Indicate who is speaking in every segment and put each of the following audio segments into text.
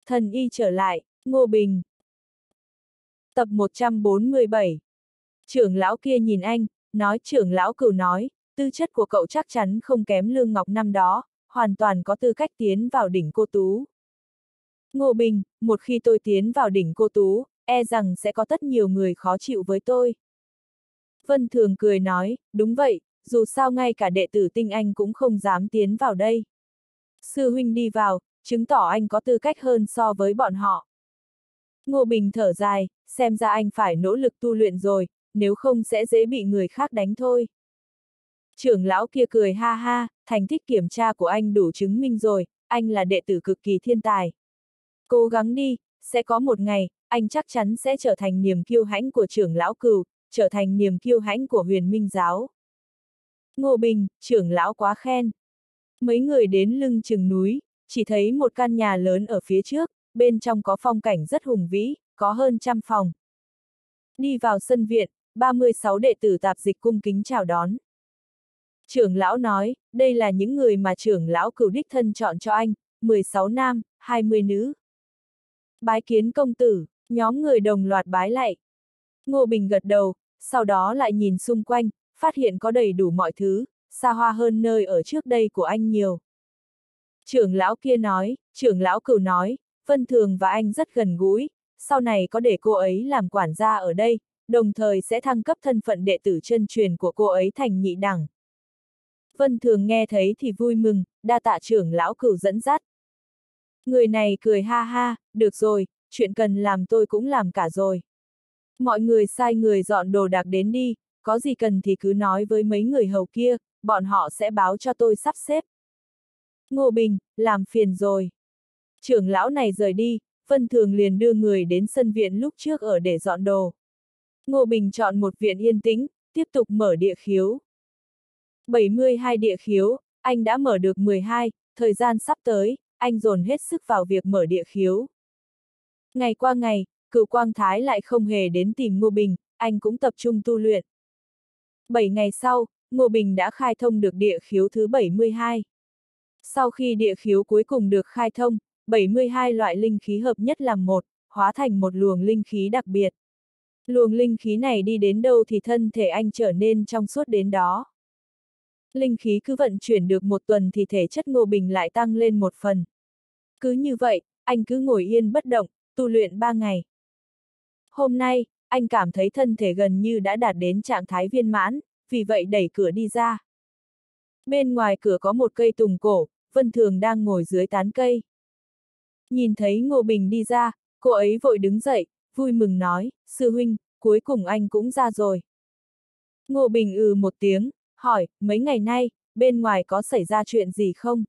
Speaker 1: Thần y trở lại, Ngô Bình. Tập 147. Trưởng lão kia nhìn anh, nói trưởng lão Cửu nói, tư chất của cậu chắc chắn không kém Lương Ngọc năm đó, hoàn toàn có tư cách tiến vào đỉnh Cô Tú. Ngô Bình, một khi tôi tiến vào đỉnh Cô Tú, e rằng sẽ có rất nhiều người khó chịu với tôi. Vân Thường cười nói, đúng vậy, dù sao ngay cả đệ tử tinh anh cũng không dám tiến vào đây. Sư huynh đi vào, chứng tỏ anh có tư cách hơn so với bọn họ. Ngô Bình thở dài, xem ra anh phải nỗ lực tu luyện rồi, nếu không sẽ dễ bị người khác đánh thôi. Trưởng lão kia cười ha ha, thành tích kiểm tra của anh đủ chứng minh rồi, anh là đệ tử cực kỳ thiên tài. Cố gắng đi, sẽ có một ngày, anh chắc chắn sẽ trở thành niềm kiêu hãnh của trưởng lão Cửu, trở thành niềm kiêu hãnh của Huyền Minh giáo. Ngô Bình, trưởng lão quá khen. Mấy người đến lưng chừng núi, chỉ thấy một căn nhà lớn ở phía trước, bên trong có phong cảnh rất hùng vĩ, có hơn 100 phòng. Đi vào sân viện, 36 đệ tử tạp dịch cung kính chào đón. Trưởng lão nói, đây là những người mà trưởng lão Cửu đích thân chọn cho anh, 16 nam, 20 nữ. Bái kiến công tử, nhóm người đồng loạt bái lạy. Ngô Bình gật đầu, sau đó lại nhìn xung quanh, phát hiện có đầy đủ mọi thứ, xa hoa hơn nơi ở trước đây của anh nhiều. Trưởng lão kia nói, trưởng lão Cửu nói, Vân Thường và anh rất gần gũi, sau này có để cô ấy làm quản gia ở đây, đồng thời sẽ thăng cấp thân phận đệ tử chân truyền của cô ấy thành nhị đẳng. Vân Thường nghe thấy thì vui mừng, đa tạ trưởng lão Cửu dẫn dắt. Người này cười ha ha, được rồi, chuyện cần làm tôi cũng làm cả rồi. Mọi người sai người dọn đồ đạc đến đi, có gì cần thì cứ nói với mấy người hầu kia, bọn họ sẽ báo cho tôi sắp xếp. Ngô Bình, làm phiền rồi. Trưởng lão này rời đi, Vân Thường liền đưa người đến sân viện lúc trước ở để dọn đồ. Ngô Bình chọn một viện yên tĩnh, tiếp tục mở địa khiếu. 72 địa khiếu, anh đã mở được 12, thời gian sắp tới, anh dồn hết sức vào việc mở địa khiếu. Ngày qua ngày, Cửu Quang Thái lại không hề đến tìm Ngô Bình, anh cũng tập trung tu luyện. 7 ngày sau, Ngô Bình đã khai thông được địa khiếu thứ 72. Sau khi địa khiếu cuối cùng được khai thông, 72 loại linh khí hợp nhất làm một, hóa thành một luồng linh khí đặc biệt. Luồng linh khí này đi đến đâu thì thân thể anh trở nên trong suốt đến đó. Linh khí cứ vận chuyển được một tuần thì thể chất Ngô Bình lại tăng lên một phần. Cứ như vậy, anh cứ ngồi yên bất động, tu luyện 3 ngày. Hôm nay, anh cảm thấy thân thể gần như đã đạt đến trạng thái viên mãn, vì vậy đẩy cửa đi ra. Bên ngoài cửa có một cây tùng cổ, Vân Thường đang ngồi dưới tán cây. Nhìn thấy Ngô Bình đi ra, cô ấy vội đứng dậy, vui mừng nói, sư huynh, cuối cùng anh cũng ra rồi. Ngô Bình một tiếng, hỏi, mấy ngày nay, bên ngoài có xảy ra chuyện gì không?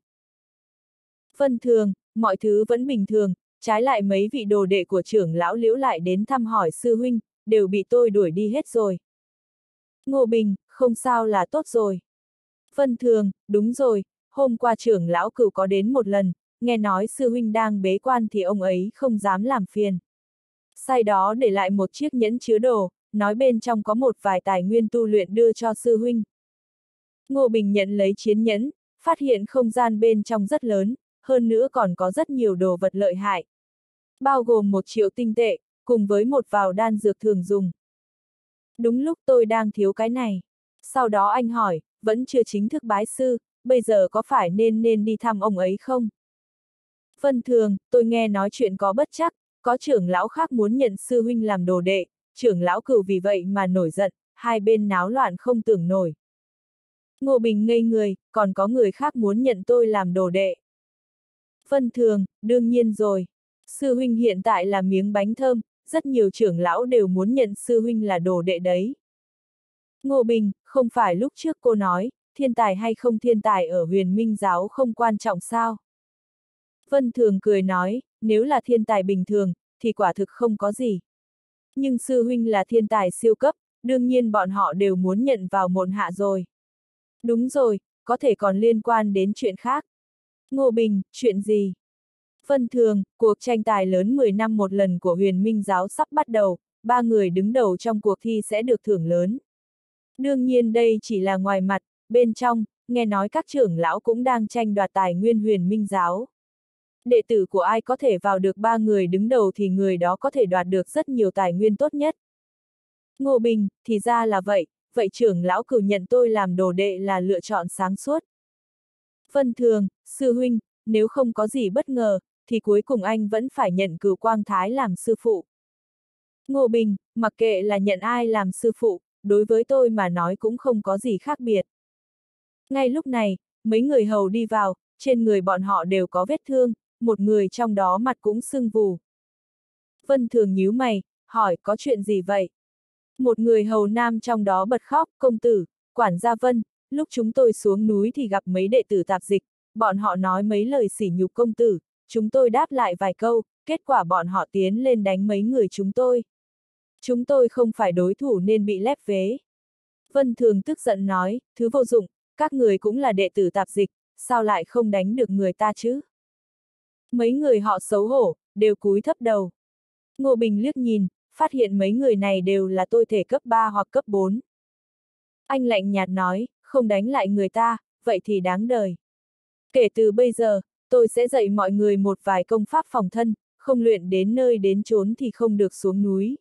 Speaker 1: Vân Thường, mọi thứ vẫn bình thường, trái lại mấy vị đồ đệ của trưởng lão Liễu lại đến thăm hỏi sư huynh, đều bị tôi đuổi đi hết rồi. Ngô Bình, không sao là tốt rồi. Vân Thường, đúng rồi, hôm qua trưởng lão Cửu có đến một lần, nghe nói sư huynh đang bế quan thì ông ấy không dám làm phiền. Sau đó để lại một chiếc nhẫn chứa đồ, nói bên trong có một vài tài nguyên tu luyện đưa cho sư huynh. Ngô Bình nhận lấy chiến nhẫn, phát hiện không gian bên trong rất lớn, hơn nữa còn có rất nhiều đồ vật lợi hại. Bao gồm 1 triệu tinh tệ, cùng với một vào đan dược thường dùng. Đúng lúc tôi đang thiếu cái này. Sau đó anh hỏi, vẫn chưa chính thức bái sư, bây giờ có phải nên đi thăm ông ấy không? Vân Thường, tôi nghe nói chuyện có bất trắc, có trưởng lão khác muốn nhận sư huynh làm đồ đệ, trưởng lão Cửu vì vậy mà nổi giận, hai bên náo loạn không tưởng nổi. Ngô Bình ngây người, còn có người khác muốn nhận tôi làm đồ đệ. Vân Thường, đương nhiên rồi. Sư huynh hiện tại là miếng bánh thơm, rất nhiều trưởng lão đều muốn nhận sư huynh là đồ đệ đấy. Ngô Bình, không phải lúc trước cô nói, thiên tài hay không thiên tài ở Huyền Minh giáo không quan trọng sao? Vân Thường cười nói, nếu là thiên tài bình thường, thì quả thực không có gì. Nhưng sư huynh là thiên tài siêu cấp, đương nhiên bọn họ đều muốn nhận vào môn hạ rồi. Đúng rồi, có thể còn liên quan đến chuyện khác. Ngô Bình, chuyện gì? Vân Thường, cuộc tranh tài lớn 10 năm một lần của Huyền Minh giáo sắp bắt đầu, 3 người đứng đầu trong cuộc thi sẽ được thưởng lớn. Đương nhiên đây chỉ là ngoài mặt, bên trong, nghe nói các trưởng lão cũng đang tranh đoạt tài nguyên Huyền Minh giáo. Đệ tử của ai có thể vào được 3 người đứng đầu thì người đó có thể đoạt được rất nhiều tài nguyên tốt nhất. Ngô Bình, thì ra là vậy, vậy trưởng lão Cửu nhận tôi làm đồ đệ là lựa chọn sáng suốt. Vân Thường, sư huynh, nếu không có gì bất ngờ, thì cuối cùng anh vẫn phải nhận Cửu Quang Thái làm sư phụ. Ngô Bình, mặc kệ là nhận ai làm sư phụ, đối với tôi mà nói cũng không có gì khác biệt. Ngay lúc này, mấy người hầu đi vào, trên người bọn họ đều có vết thương, một người trong đó mặt cũng sưng vù. Vân Thường nhíu mày, hỏi có chuyện gì vậy? Một người hầu nam trong đó bật khóc, công tử, quản gia Vân, lúc chúng tôi xuống núi thì gặp mấy đệ tử tạp dịch, bọn họ nói mấy lời sỉ nhục công tử, chúng tôi đáp lại vài câu, kết quả bọn họ tiến lên đánh mấy người chúng tôi. Chúng tôi không phải đối thủ nên bị lép vế. Vân Thường tức giận nói, thứ vô dụng, các người cũng là đệ tử tạp dịch, sao lại không đánh được người ta chứ? Mấy người họ xấu hổ, đều cúi thấp đầu. Ngô Bình liếc nhìn, phát hiện mấy người này đều là tôi thể cấp 3 hoặc cấp 4. Anh lạnh nhạt nói, không đánh lại người ta, vậy thì đáng đời. Kể từ bây giờ, tôi sẽ dạy mọi người một vài công pháp phòng thân, không luyện đến nơi đến chốn thì không được xuống núi.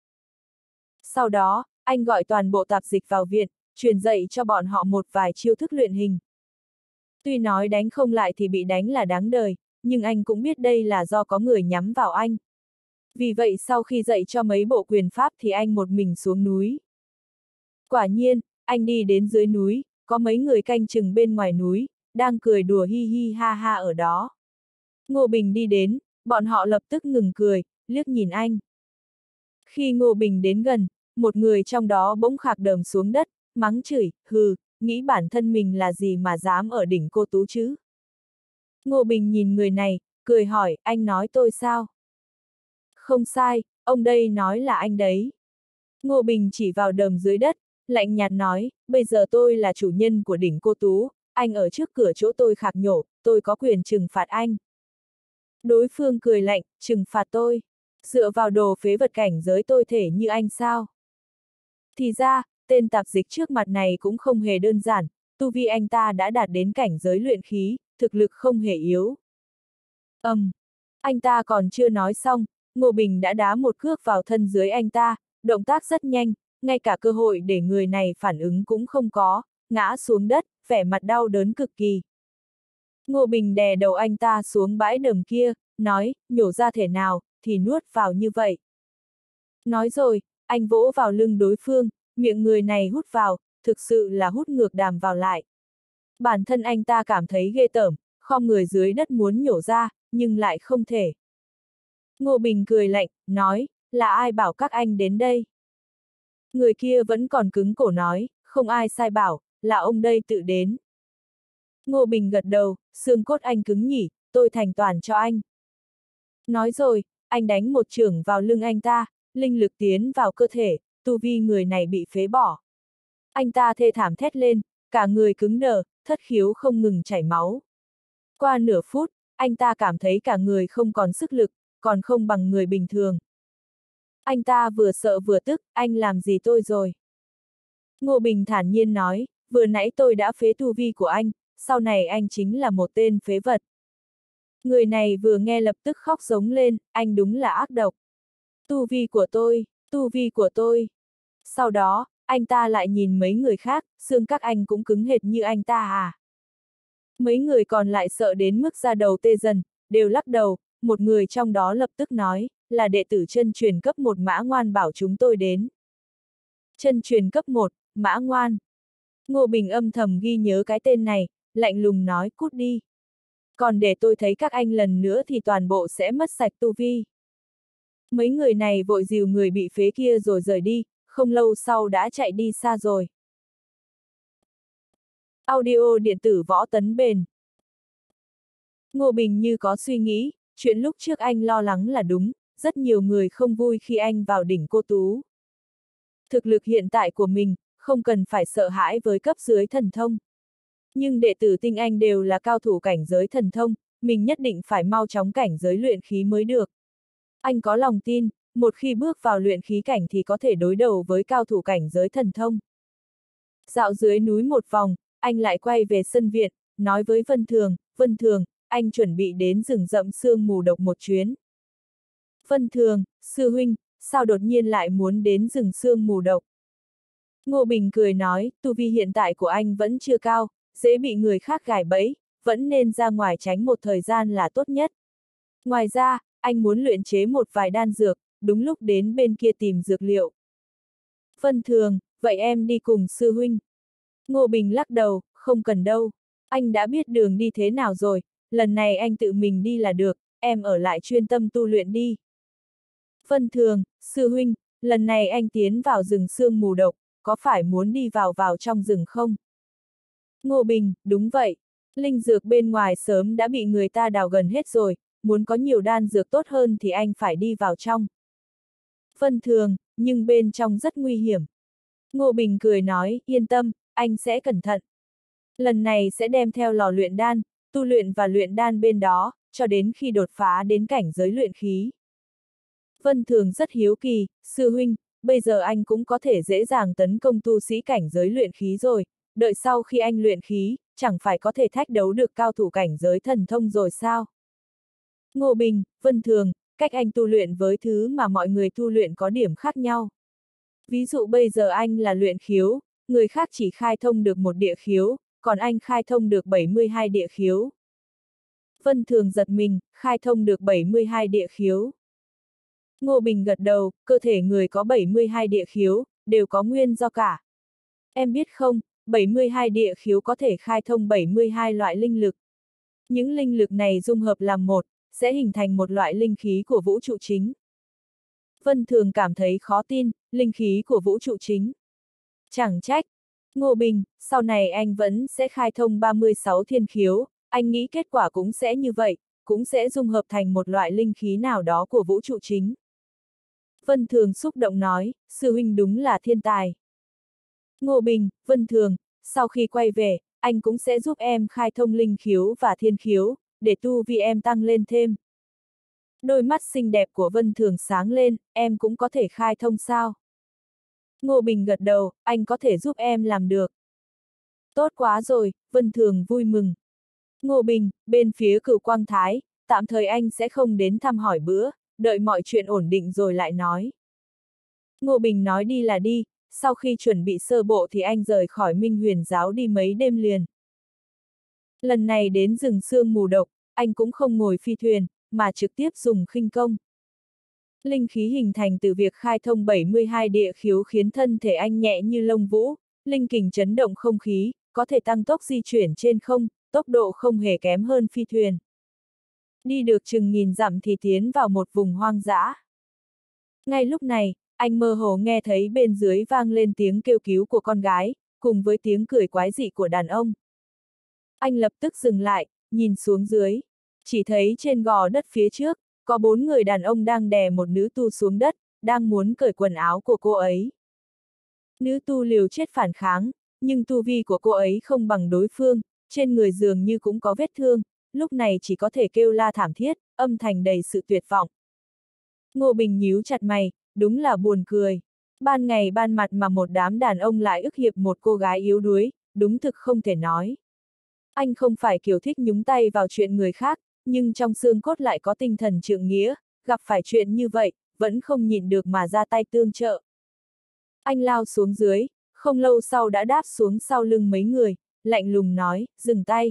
Speaker 1: Sau đó, anh gọi toàn bộ tạp dịch vào viện, truyền dạy cho bọn họ một vài chiêu thức luyện hình. Tuy nói đánh không lại thì bị đánh là đáng đời, nhưng anh cũng biết đây là do có người nhắm vào anh. Vì vậy sau khi dạy cho mấy bộ quyền pháp thì anh một mình xuống núi. Quả nhiên, anh đi đến dưới núi, có mấy người canh chừng bên ngoài núi, đang cười đùa hi hi ha ha ở đó. Ngô Bình đi đến, bọn họ lập tức ngừng cười, liếc nhìn anh. Khi Ngô Bình đến gần, một người trong đó bỗng khạc đờm xuống đất, mắng chửi, hừ, nghĩ bản thân mình là gì mà dám ở đỉnh Cô Tú chứ? Ngô Bình nhìn người này, cười hỏi, anh nói tôi sao? Không sai, ông đây nói là anh đấy. Ngô Bình chỉ vào đờm dưới đất, lạnh nhạt nói, bây giờ tôi là chủ nhân của đỉnh Cô Tú, anh ở trước cửa chỗ tôi khạc nhổ, tôi có quyền trừng phạt anh. Đối phương cười lạnh, trừng phạt tôi, dựa vào đồ phế vật cảnh giới tôi thể như anh sao? Thì ra, tên tạp dịch trước mặt này cũng không hề đơn giản, tu vi anh ta đã đạt đến cảnh giới luyện khí, thực lực không hề yếu. Anh ta còn chưa nói xong, Ngô Bình đã đá một cước vào thân dưới anh ta, động tác rất nhanh, ngay cả cơ hội để người này phản ứng cũng không có, ngã xuống đất, vẻ mặt đau đớn cực kỳ. Ngô Bình đè đầu anh ta xuống bãi đầm kia, nói, nhổ ra thể nào, thì nuốt vào như vậy. Nói rồi, anh vỗ vào lưng đối phương, miệng người này hút vào, thực sự là hút ngược đàm vào lại. Bản thân anh ta cảm thấy ghê tởm, khom người dưới đất muốn nhổ ra, nhưng lại không thể. Ngô Bình cười lạnh, nói, là ai bảo các anh đến đây? Người kia vẫn còn cứng cổ nói, không ai sai bảo, là ông đây tự đến. Ngô Bình gật đầu, xương cốt anh cứng nhỉ, tôi thành toàn cho anh. Nói rồi, anh đánh một chưởng vào lưng anh ta, linh lực tiến vào cơ thể, tu vi người này bị phế bỏ. Anh ta thê thảm thét lên, cả người cứng đờ, thất khiếu không ngừng chảy máu. Qua nửa phút, anh ta cảm thấy cả người không còn sức lực, còn không bằng người bình thường. Anh ta vừa sợ vừa tức, anh làm gì tôi rồi? Ngô Bình thản nhiên nói, vừa nãy tôi đã phế tu vi của anh, sau này anh chính là một tên phế vật. Người này vừa nghe lập tức khóc giống lên, anh đúng là ác độc. Tu vi của tôi, tu vi của tôi. Sau đó, anh ta lại nhìn mấy người khác, xương các anh cũng cứng hệt như anh ta à? Mấy người còn lại sợ đến mức da đầu tê dần, đều lắc đầu, một người trong đó lập tức nói, là đệ tử chân truyền cấp 1 Mã Ngoan bảo chúng tôi đến. Chân truyền cấp 1, Mã Ngoan. Ngô Bình âm thầm ghi nhớ cái tên này, lạnh lùng nói cút đi. Còn để tôi thấy các anh lần nữa thì toàn bộ sẽ mất sạch tu vi. Mấy người này vội dìu người bị phế kia rồi rời đi, không lâu sau đã chạy đi xa rồi. Audio điện tử Võ Tấn Bền. Ngô Bình như có suy nghĩ, chuyện lúc trước anh lo lắng là đúng, rất nhiều người không vui khi anh vào đỉnh Cô Tú. Thực lực hiện tại của mình, không cần phải sợ hãi với cấp dưới thần thông. Nhưng đệ tử tinh anh đều là cao thủ cảnh giới thần thông, mình nhất định phải mau chóng cảnh giới luyện khí mới được. Anh có lòng tin, một khi bước vào luyện khí cảnh thì có thể đối đầu với cao thủ cảnh giới thần thông. Dạo dưới núi một vòng, anh lại quay về sân viện, nói với Vân Thường, anh chuẩn bị đến rừng rậm sương mù độc một chuyến. Vân Thường, sư huynh, sao đột nhiên lại muốn đến rừng sương mù độc? Ngô Bình cười nói, tu vi hiện tại của anh vẫn chưa cao, dễ bị người khác gài bẫy, vẫn nên ra ngoài tránh một thời gian là tốt nhất. Ngoài ra, anh muốn luyện chế một vài đan dược, đúng lúc đến bên kia tìm dược liệu. Vân Thường, vậy em đi cùng sư huynh. Ngô Bình lắc đầu, không cần đâu. Anh đã biết đường đi thế nào rồi, lần này anh tự mình đi là được, em ở lại chuyên tâm tu luyện đi. Vân Thường, sư huynh, lần này anh tiến vào rừng sương mù độc, có phải muốn đi vào trong rừng không? Ngô Bình, đúng vậy. Linh dược bên ngoài sớm đã bị người ta đào gần hết rồi, muốn có nhiều đan dược tốt hơn thì anh phải đi vào trong. Vân Thường, nhưng bên trong rất nguy hiểm. Ngô Bình cười nói, yên tâm, anh sẽ cẩn thận. Lần này sẽ đem theo lò luyện đan, tu luyện và luyện đan bên đó, cho đến khi đột phá đến cảnh giới luyện khí. Vân Thường rất hiếu kỳ, sư huynh, bây giờ anh cũng có thể dễ dàng tấn công tu sĩ cảnh giới luyện khí rồi, đợi sau khi anh luyện khí, chẳng phải có thể thách đấu được cao thủ cảnh giới thần thông rồi sao? Ngô Bình, Vân Thường, cách anh tu luyện với thứ mà mọi người tu luyện có điểm khác nhau. Ví dụ bây giờ anh là luyện khiếu, người khác chỉ khai thông được một địa khiếu, còn anh khai thông được 72 địa khiếu. Vân Thường giật mình, khai thông được 72 địa khiếu. Ngô Bình gật đầu, cơ thể người có 72 địa khiếu, đều có nguyên do cả. Em biết không, 72 địa khiếu có thể khai thông 72 loại linh lực. Những linh lực này dung hợp làm một, sẽ hình thành một loại linh khí của vũ trụ chính. Vân Thường cảm thấy khó tin, linh khí của vũ trụ chính. Chẳng trách. Ngô Bình, sau này anh vẫn sẽ khai thông 36 thiên khiếu, anh nghĩ kết quả cũng sẽ như vậy, cũng sẽ dung hợp thành một loại linh khí nào đó của vũ trụ chính. Vân Thường xúc động nói, sư huynh đúng là thiên tài. Ngô Bình, Vân Thường, sau khi quay về, anh cũng sẽ giúp em khai thông linh khiếu và thiên khiếu, để tu vi em tăng lên thêm. Đôi mắt xinh đẹp của Vân Thường sáng lên, em cũng có thể khai thông sao? Ngô Bình gật đầu, anh có thể giúp em làm được. Tốt quá rồi, Vân Thường vui mừng. Ngô Bình, bên phía Cửu Quang Thái, tạm thời anh sẽ không đến thăm hỏi bữa, đợi mọi chuyện ổn định rồi lại nói. Ngô Bình nói đi là đi, sau khi chuẩn bị sơ bộ thì anh rời khỏi Minh Huyền giáo đi mấy đêm liền. Lần này đến rừng sương mù độc, anh cũng không ngồi phi thuyền, mà trực tiếp dùng khinh công. Linh khí hình thành từ việc khai thông 72 địa khiếu khiến thân thể anh nhẹ như lông vũ, linh kình chấn động không khí, có thể tăng tốc di chuyển trên không, tốc độ không hề kém hơn phi thuyền. Đi được chừng nghìn dặm thì tiến vào một vùng hoang dã. Ngay lúc này, anh mơ hồ nghe thấy bên dưới vang lên tiếng kêu cứu của con gái, cùng với tiếng cười quái dị của đàn ông. Anh lập tức dừng lại, nhìn xuống dưới. Chỉ thấy trên gò đất phía trước, có 4 người đàn ông đang đè một nữ tu xuống đất, đang muốn cởi quần áo của cô ấy. Nữ tu liều chết phản kháng, nhưng tu vi của cô ấy không bằng đối phương, trên người dường như cũng có vết thương, lúc này chỉ có thể kêu la thảm thiết, âm thanh đầy sự tuyệt vọng. Ngô Bình nhíu chặt mày, đúng là buồn cười. Ban ngày ban mặt mà một đám đàn ông lại ức hiếp một cô gái yếu đuối, đúng thực không thể nói. Anh không phải kiểu thích nhúng tay vào chuyện người khác, nhưng trong xương cốt lại có tinh thần trượng nghĩa, gặp phải chuyện như vậy, vẫn không nhịn được mà ra tay tương trợ. Anh lao xuống dưới, không lâu sau đã đáp xuống sau lưng mấy người, lạnh lùng nói, dừng tay.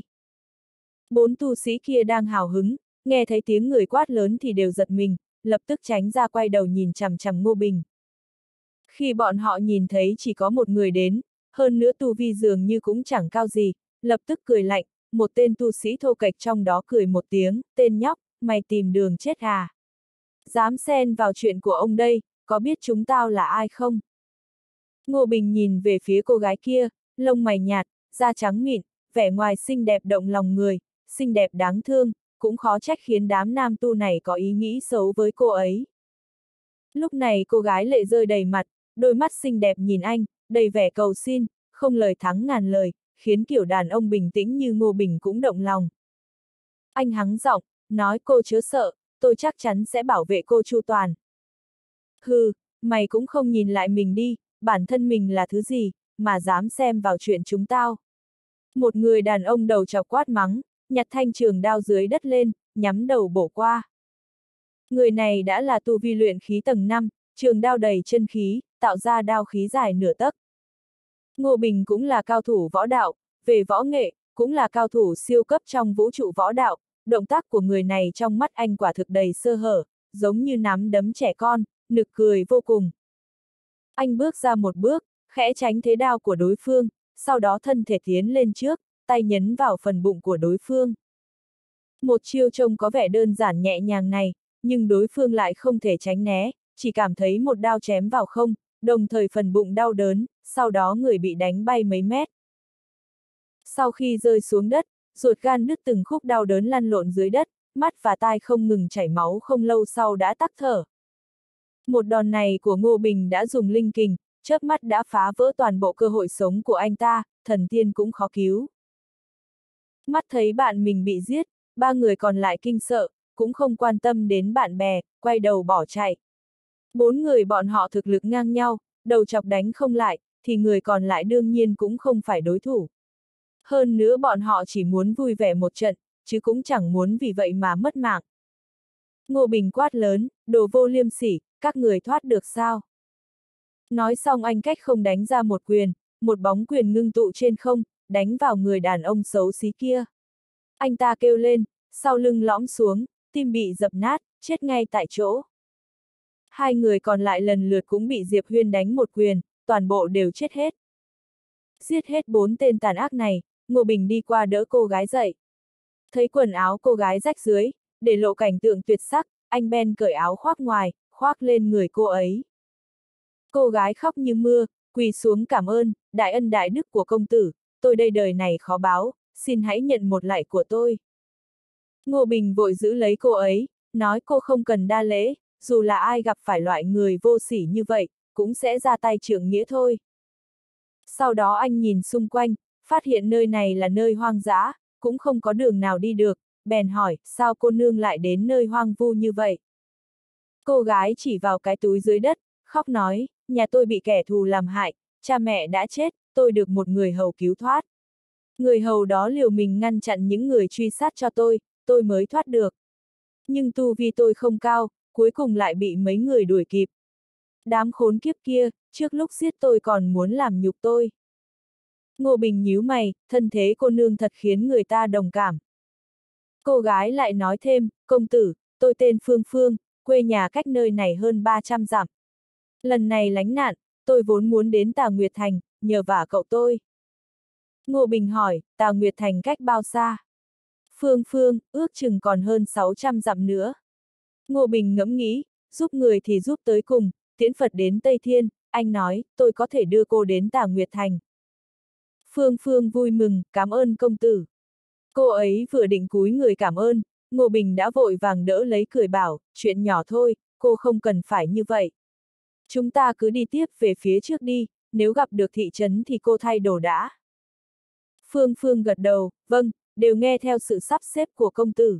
Speaker 1: 4 tu sĩ kia đang hào hứng, nghe thấy tiếng người quát lớn thì đều giật mình, lập tức tránh ra quay đầu nhìn chằm chằm Ngô Bình. Khi bọn họ nhìn thấy chỉ có một người đến, hơn nữa tu vi dường như cũng chẳng cao gì, lập tức cười lạnh, một tên tu sĩ thô kệch trong đó cười một tiếng, tên nhóc, mày tìm đường chết à? Dám xen vào chuyện của ông đây, có biết chúng tao là ai không? Ngô Bình nhìn về phía cô gái kia, lông mày nhạt, da trắng mịn, vẻ ngoài xinh đẹp động lòng người, xinh đẹp đáng thương, cũng khó trách khiến đám nam tu này có ý nghĩ xấu với cô ấy. Lúc này cô gái lệ rơi đầy mặt, đôi mắt xinh đẹp nhìn anh, đầy vẻ cầu xin, không lời thắng ngàn lời, khiến kiểu đàn ông bình tĩnh như Ngô Bình cũng động lòng. Anh hắng giọng, nói cô chớ sợ, tôi chắc chắn sẽ bảo vệ cô chu toàn. Hừ, mày cũng không nhìn lại mình đi, bản thân mình là thứ gì, mà dám xem vào chuyện chúng tao. Một người đàn ông đầu chọc quát mắng, nhặt thanh trường đao dưới đất lên, nhắm đầu bổ qua. Người này đã là tu vi luyện khí tầng 5, trường đao đầy chân khí, tạo ra đao khí dài nửa tấc. Ngô Bình cũng là cao thủ võ đạo, về võ nghệ, cũng là cao thủ siêu cấp trong vũ trụ võ đạo, động tác của người này trong mắt anh quả thực đầy sơ hở, giống như nắm đấm trẻ con, nực cười vô cùng. Anh bước ra một bước, khẽ tránh thế đao của đối phương, sau đó thân thể tiến lên trước, tay nhấn vào phần bụng của đối phương. Một chiêu trông có vẻ đơn giản nhẹ nhàng này, nhưng đối phương lại không thể tránh né, chỉ cảm thấy một đao chém vào không, đồng thời phần bụng đau đớn, sau đó người bị đánh bay mấy mét. Sau khi rơi xuống đất, ruột gan nứt từng khúc đau đớn lăn lộn dưới đất, mắt và tai không ngừng chảy máu, không lâu sau đã tắc thở. Một đòn này của Ngô Bình đã dùng linh kình, chớp mắt đã phá vỡ toàn bộ cơ hội sống của anh ta, thần tiên cũng khó cứu. Mắt thấy bạn mình bị giết, ba người còn lại kinh sợ, cũng không quan tâm đến bạn bè, quay đầu bỏ chạy. Bốn người bọn họ thực lực ngang nhau, đầu chọc đánh không lại, thì người còn lại đương nhiên cũng không phải đối thủ. Hơn nữa bọn họ chỉ muốn vui vẻ một trận, chứ cũng chẳng muốn vì vậy mà mất mạng. Ngô Bình quát lớn, đồ vô liêm sỉ, các người thoát được sao? Nói xong anh cách không đánh ra một quyền, một bóng quyền ngưng tụ trên không, đánh vào người đàn ông xấu xí kia. Anh ta kêu lên, sau lưng lõm xuống, tim bị dập nát, chết ngay tại chỗ. Hai người còn lại lần lượt cũng bị Diệp Huyên đánh một quyền, toàn bộ đều chết hết. Giết hết 4 tên tàn ác này, Ngô Bình đi qua đỡ cô gái dậy. Thấy quần áo cô gái rách dưới, để lộ cảnh tượng tuyệt sắc, anh Ben cởi áo khoác ngoài, khoác lên người cô ấy. Cô gái khóc như mưa, quỳ xuống cảm ơn, đại ân đại đức của công tử, tôi đây đời này khó báo, xin hãy nhận một lạy của tôi. Ngô Bình vội giữ lấy cô ấy, nói cô không cần đa lễ, dù là ai gặp phải loại người vô sỉ như vậy, cũng sẽ ra tay trượng nghĩa thôi. Sau đó anh nhìn xung quanh, phát hiện nơi này là nơi hoang dã, cũng không có đường nào đi được, bèn hỏi, sao cô nương lại đến nơi hoang vu như vậy? Cô gái chỉ vào cái túi dưới đất, khóc nói, nhà tôi bị kẻ thù làm hại, cha mẹ đã chết, tôi được một người hầu cứu thoát. Người hầu đó liều mình ngăn chặn những người truy sát cho tôi mới thoát được. Nhưng tu vi tôi không cao, cuối cùng lại bị mấy người đuổi kịp. Đám khốn kiếp kia, trước lúc giết tôi còn muốn làm nhục tôi. Ngô Bình nhíu mày, thân thế cô nương thật khiến người ta đồng cảm. Cô gái lại nói thêm, công tử, tôi tên Phương Phương, quê nhà cách nơi này hơn 300 dặm. Lần này lánh nạn, tôi vốn muốn đến Tà Nguyệt Thành, nhờ vả cậu tôi. Ngô Bình hỏi, Tà Nguyệt Thành cách bao xa? Phương Phương, ước chừng còn hơn 600 dặm nữa. Ngô Bình ngẫm nghĩ, giúp người thì giúp tới cùng, tiễn Phật đến Tây Thiên, anh nói, tôi có thể đưa cô đến Tà Nguyệt Thành. Phương Phương vui mừng, cảm ơn công tử. Cô ấy vừa định cúi người cảm ơn, Ngô Bình đã vội vàng đỡ lấy cười bảo, chuyện nhỏ thôi, cô không cần phải như vậy. Chúng ta cứ đi tiếp về phía trước đi, nếu gặp được thị trấn thì cô thay đồ đã. Phương Phương gật đầu, vâng, đều nghe theo sự sắp xếp của công tử.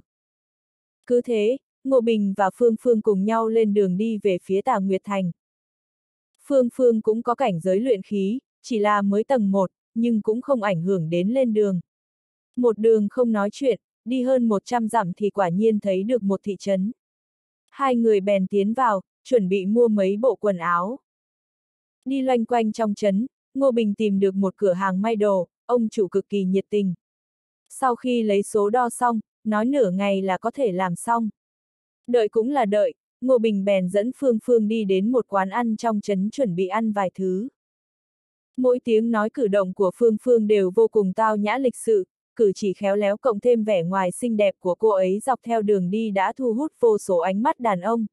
Speaker 1: Cứ thế, Ngô Bình và Phương Phương cùng nhau lên đường đi về phía Tà Nguyệt Thành. Phương Phương cũng có cảnh giới luyện khí, chỉ là mới tầng 1, nhưng cũng không ảnh hưởng đến lên đường. Một đường không nói chuyện, đi hơn 100 dặm thì quả nhiên thấy được một thị trấn. Hai người bèn tiến vào, chuẩn bị mua mấy bộ quần áo. Đi loanh quanh trong trấn, Ngô Bình tìm được một cửa hàng may đồ, ông chủ cực kỳ nhiệt tình. Sau khi lấy số đo xong, nói nửa ngày là có thể làm xong. Đợi cũng là đợi, Ngô Bình bèn dẫn Phương Phương đi đến một quán ăn trong trấn chuẩn bị ăn vài thứ. Mỗi tiếng nói cử động của Phương Phương đều vô cùng tao nhã lịch sự, cử chỉ khéo léo cộng thêm vẻ ngoài xinh đẹp của cô ấy dọc theo đường đi đã thu hút vô số ánh mắt đàn ông.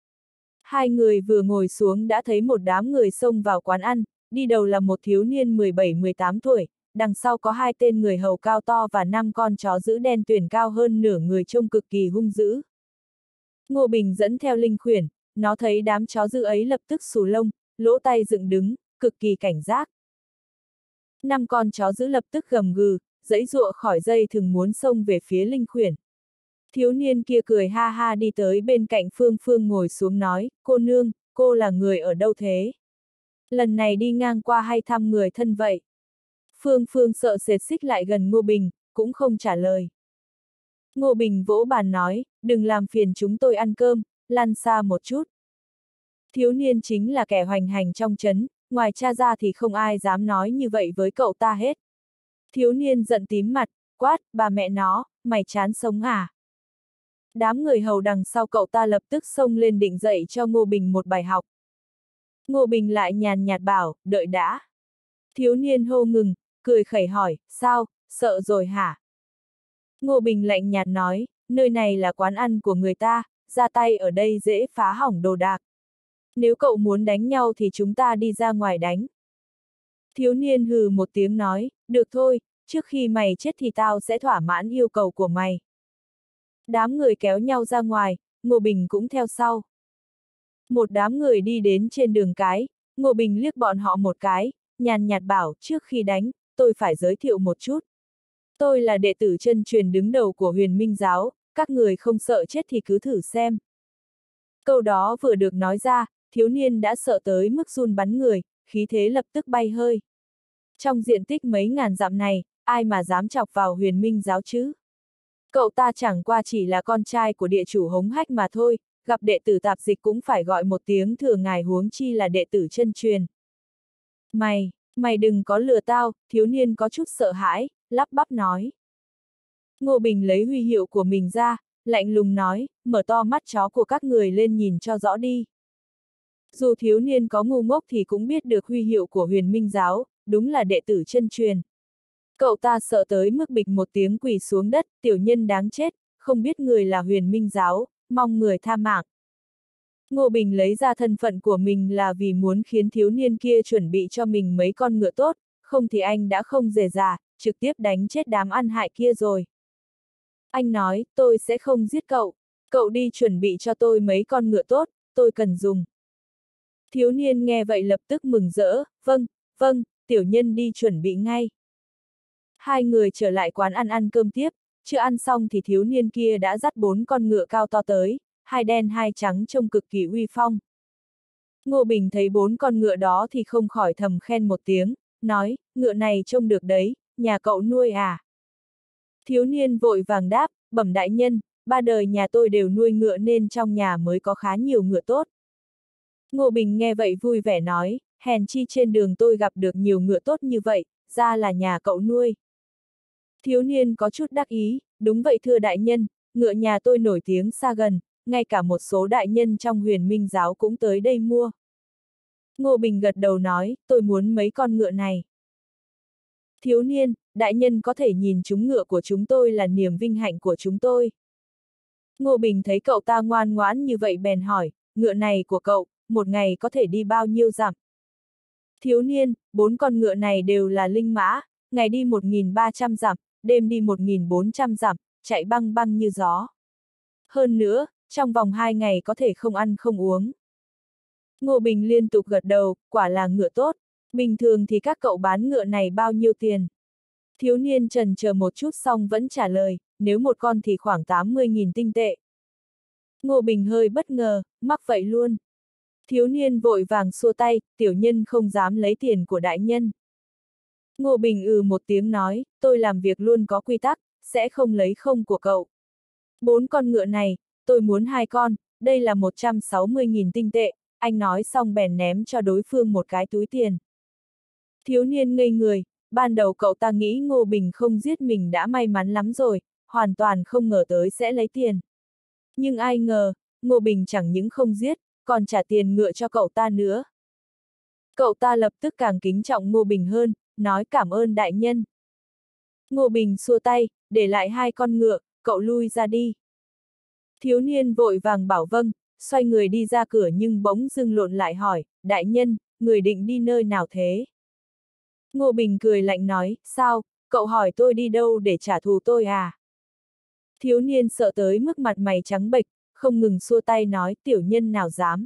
Speaker 1: Hai người vừa ngồi xuống đã thấy một đám người xông vào quán ăn, đi đầu là một thiếu niên 17-18 tuổi, đằng sau có hai tên người hầu cao to và 5 con chó giữ đen tuyền cao hơn nửa người trông cực kỳ hung dữ. Ngô Bình dẫn theo Linh Khuyển, nó thấy đám chó dữ ấy lập tức xù lông, lỗ tai dựng đứng, cực kỳ cảnh giác. 5 con chó dữ lập tức gầm gừ, giãy giụa khỏi dây thừng muốn xông về phía Linh Khuyển. Thiếu niên kia cười ha ha đi tới bên cạnh Phương Phương ngồi xuống nói, cô nương, cô là người ở đâu thế? Lần này đi ngang qua hay thăm người thân vậy? Phương Phương sợ sệt xích lại gần Ngô Bình, cũng không trả lời. Ngô Bình vỗ bàn nói, đừng làm phiền chúng tôi ăn cơm, lăn xa một chút. Thiếu niên chính là kẻ hoành hành trong trấn, ngoài cha ra thì không ai dám nói như vậy với cậu ta hết. Thiếu niên giận tím mặt, quát, bà mẹ nó, mày chán sống à? Đám người hầu đằng sau cậu ta lập tức xông lên định dạy cho Ngô Bình một bài học. Ngô Bình lại nhàn nhạt bảo, đợi đã. Thiếu niên hô ngừng, cười khẩy hỏi, sao, sợ rồi hả? Ngô Bình lạnh nhạt nói, nơi này là quán ăn của người ta, ra tay ở đây dễ phá hỏng đồ đạc. Nếu cậu muốn đánh nhau thì chúng ta đi ra ngoài đánh. Thiếu niên hừ một tiếng nói, được thôi, trước khi mày chết thì tao sẽ thỏa mãn yêu cầu của mày. Đám người kéo nhau ra ngoài, Ngô Bình cũng theo sau. Một đám người đi đến trên đường cái, Ngô Bình liếc bọn họ một cái, nhàn nhạt bảo, trước khi đánh, tôi phải giới thiệu một chút. Tôi là đệ tử chân truyền đứng đầu của Huyền Minh Giáo, các người không sợ chết thì cứ thử xem. Câu đó vừa được nói ra, thiếu niên đã sợ tới mức run bắn người, khí thế lập tức bay hơi. Trong diện tích mấy ngàn dặm này, ai mà dám chọc vào Huyền Minh Giáo chứ? Cậu ta chẳng qua chỉ là con trai của địa chủ Hống Hách mà thôi, gặp đệ tử tạp dịch cũng phải gọi một tiếng thừa ngài huống chi là đệ tử chân truyền. Mày đừng có lừa tao, thiếu niên có chút sợ hãi, lắp bắp nói. Ngô Bình lấy huy hiệu của mình ra, lạnh lùng nói, mở to mắt chó của các người lên nhìn cho rõ đi. Dù thiếu niên có ngu ngốc thì cũng biết được huy hiệu của Huyền Minh Giáo, đúng là đệ tử chân truyền. Cậu ta sợ tới mức bịch một tiếng quỳ xuống đất, tiểu nhân đáng chết, không biết người là Huyền Minh Giáo, mong người tha mạng. Ngô Bình lấy ra thân phận của mình là vì muốn khiến thiếu niên kia chuẩn bị cho mình mấy con ngựa tốt, không thì anh đã không dè dà, trực tiếp đánh chết đám ăn hại kia rồi. Anh nói, tôi sẽ không giết cậu, cậu đi chuẩn bị cho tôi mấy con ngựa tốt, tôi cần dùng. Thiếu niên nghe vậy lập tức mừng rỡ, vâng, tiểu nhân đi chuẩn bị ngay. Hai người trở lại quán ăn cơm tiếp, chưa ăn xong thì thiếu niên kia đã dắt 4 con ngựa cao to tới, hai đen hai trắng trông cực kỳ uy phong. Ngô Bình thấy 4 con ngựa đó thì không khỏi thầm khen một tiếng, nói, ngựa này trông được đấy, nhà cậu nuôi à? Thiếu niên vội vàng đáp, bẩm đại nhân, 3 đời nhà tôi đều nuôi ngựa nên trong nhà mới có khá nhiều ngựa tốt. Ngô Bình nghe vậy vui vẻ nói, hèn chi trên đường tôi gặp được nhiều ngựa tốt như vậy, ra là nhà cậu nuôi. Thiếu niên có chút đắc ý, đúng vậy thưa đại nhân, ngựa nhà tôi nổi tiếng xa gần, ngay cả một số đại nhân trong Huyền Minh Giáo cũng tới đây mua. Ngô Bình gật đầu nói, tôi muốn mấy con ngựa này. Thiếu niên, đại nhân có thể nhìn chúng ngựa của chúng tôi là niềm vinh hạnh của chúng tôi. Ngô Bình thấy cậu ta ngoan ngoãn như vậy bèn hỏi, ngựa này của cậu, một ngày có thể đi bao nhiêu dặm? Thiếu niên, 4 con ngựa này đều là linh mã, ngày đi 1.300 dặm, đêm đi 1.400 dặm, chạy băng băng như gió. Hơn nữa, trong vòng 2 ngày có thể không ăn không uống. Ngô Bình liên tục gật đầu, quả là ngựa tốt. Bình thường thì các cậu bán ngựa này bao nhiêu tiền? Thiếu niên chần chờ một chút xong vẫn trả lời, nếu một con thì khoảng 80.000 tinh tệ. Ngô Bình hơi bất ngờ, mắc vậy luôn. Thiếu niên vội vàng xua tay, tiểu nhân không dám lấy tiền của đại nhân. Ngô Bình một tiếng nói, tôi làm việc luôn có quy tắc, sẽ không lấy không của cậu. 4 con ngựa này, tôi muốn 2 con, đây là 160.000 tinh tệ, anh nói xong bèn ném cho đối phương một cái túi tiền. Thiếu niên ngây người, ban đầu cậu ta nghĩ Ngô Bình không giết mình đã may mắn lắm rồi, hoàn toàn không ngờ tới sẽ lấy tiền. Nhưng ai ngờ, Ngô Bình chẳng những không giết, còn trả tiền ngựa cho cậu ta nữa. Cậu ta lập tức càng kính trọng Ngô Bình hơn, nói cảm ơn đại nhân. Ngô Bình xua tay, để lại 2 con ngựa, cậu lui ra đi. Thiếu niên vội vàng bảo vâng, xoay người đi ra cửa nhưng bỗng dưng lộn lại hỏi, đại nhân, người định đi nơi nào thế? Ngô Bình cười lạnh nói, sao, cậu hỏi tôi đi đâu để trả thù tôi à? Thiếu niên sợ tới mức mặt mày trắng bệch, không ngừng xua tay nói, tiểu nhân nào dám.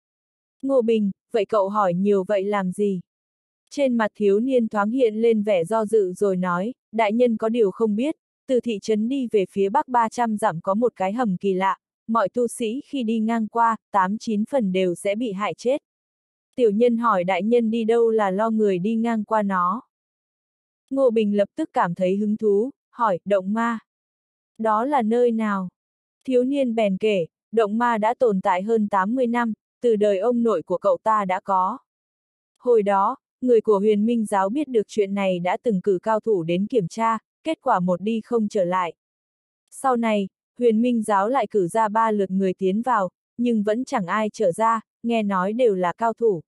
Speaker 1: Ngô Bình, vậy cậu hỏi nhiều vậy làm gì? Trên mặt thiếu niên thoáng hiện lên vẻ do dự rồi nói, đại nhân có điều không biết, từ thị trấn đi về phía bắc 300 dặm có một cái hầm kỳ lạ, mọi tu sĩ khi đi ngang qua, 8-9 phần đều sẽ bị hại chết. Tiểu nhân hỏi đại nhân đi đâu là lo người đi ngang qua nó. Ngô Bình lập tức cảm thấy hứng thú, hỏi, động ma. Đó là nơi nào? Thiếu niên bèn kể, động ma đã tồn tại hơn 80 năm, từ đời ông nội của cậu ta đã có. Hồi đó, người của Huyền Minh giáo biết được chuyện này đã từng cử cao thủ đến kiểm tra, kết quả một đi không trở lại. Sau này, Huyền Minh giáo lại cử ra 3 lượt người tiến vào, nhưng vẫn chẳng ai trở ra, nghe nói đều là cao thủ.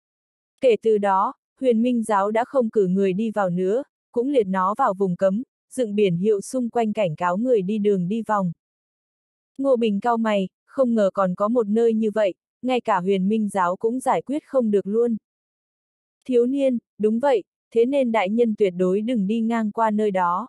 Speaker 1: Kể từ đó, Huyền Minh giáo đã không cử người đi vào nữa, cũng liệt nó vào vùng cấm, dựng biển hiệu xung quanh cảnh cáo người đi đường đi vòng. Ngô Bình cau mày, không ngờ còn có một nơi như vậy, ngay cả Huyền Minh giáo cũng giải quyết không được luôn. Thiếu niên, đúng vậy, thế nên đại nhân tuyệt đối đừng đi ngang qua nơi đó.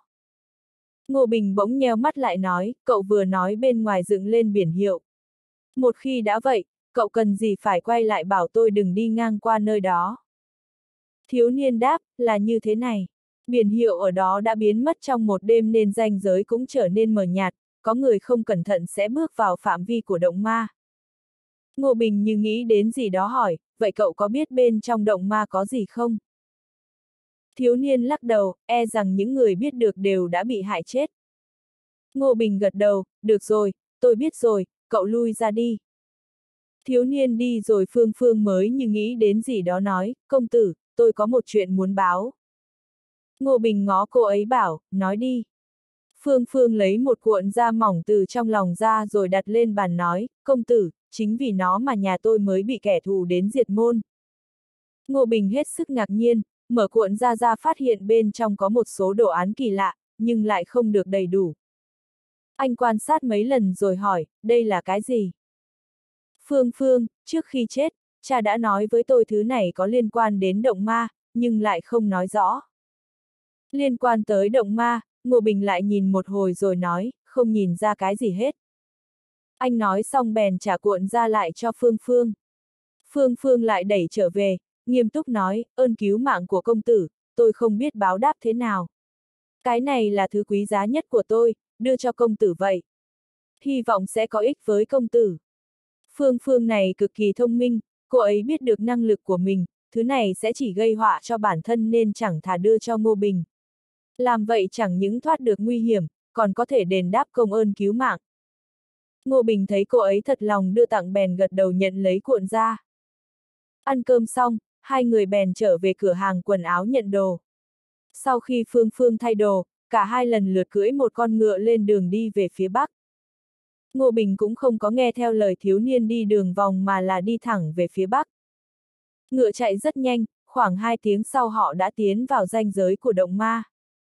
Speaker 1: Ngô Bình bỗng nheo mắt lại nói, cậu vừa nói bên ngoài dựng lên biển hiệu. Một khi đã vậy, cậu cần gì phải quay lại bảo tôi đừng đi ngang qua nơi đó. Thiếu niên đáp, là như thế này. Biển hiệu ở đó đã biến mất trong một đêm nên ranh giới cũng trở nên mờ nhạt, có người không cẩn thận sẽ bước vào phạm vi của động ma. Ngô Bình như nghĩ đến gì đó hỏi, vậy cậu có biết bên trong động ma có gì không? Thiếu niên lắc đầu, e rằng những người biết được đều đã bị hại chết. Ngô Bình gật đầu, được rồi, tôi biết rồi, cậu lui ra đi. Thiếu niên đi rồi Phương Phương mới như nghĩ đến gì đó nói, công tử, tôi có một chuyện muốn báo. Ngô Bình ngó cô ấy bảo, nói đi. Phương Phương lấy một cuộn da mỏng từ trong lòng ra rồi đặt lên bàn nói, công tử, chính vì nó mà nhà tôi mới bị kẻ thù đến diệt môn. Ngô Bình hết sức ngạc nhiên, mở cuộn da ra phát hiện bên trong có một số đồ án kỳ lạ, nhưng lại không được đầy đủ. Anh quan sát mấy lần rồi hỏi, đây là cái gì? Phương Phương, trước khi chết, cha đã nói với tôi thứ này có liên quan đến động ma, nhưng lại không nói rõ. Liên quan tới động ma, Ngô Bình lại nhìn một hồi rồi nói, không nhìn ra cái gì hết. Anh nói xong bèn trả cuộn ra lại cho Phương Phương. Phương Phương lại đẩy trở về, nghiêm túc nói, ơn cứu mạng của công tử, tôi không biết báo đáp thế nào. Cái này là thứ quý giá nhất của tôi, đưa cho công tử vậy. Hy vọng sẽ có ích với công tử. Phương Phương này cực kỳ thông minh, cô ấy biết được năng lực của mình, thứ này sẽ chỉ gây họa cho bản thân nên chẳng thà đưa cho Ngô Bình. Làm vậy chẳng những thoát được nguy hiểm, còn có thể đền đáp công ơn cứu mạng. Ngô Bình thấy cô ấy thật lòng đưa tặng bèn gật đầu nhận lấy cuộn ra. Ăn cơm xong, hai người bèn trở về cửa hàng quần áo nhận đồ. Sau khi Phương Phương thay đồ, cả hai lần lượt cưỡi một con ngựa lên đường đi về phía Bắc. Ngô Bình cũng không có nghe theo lời thiếu niên đi đường vòng mà là đi thẳng về phía Bắc. Ngựa chạy rất nhanh, khoảng 2 tiếng sau họ đã tiến vào ranh giới của động ma.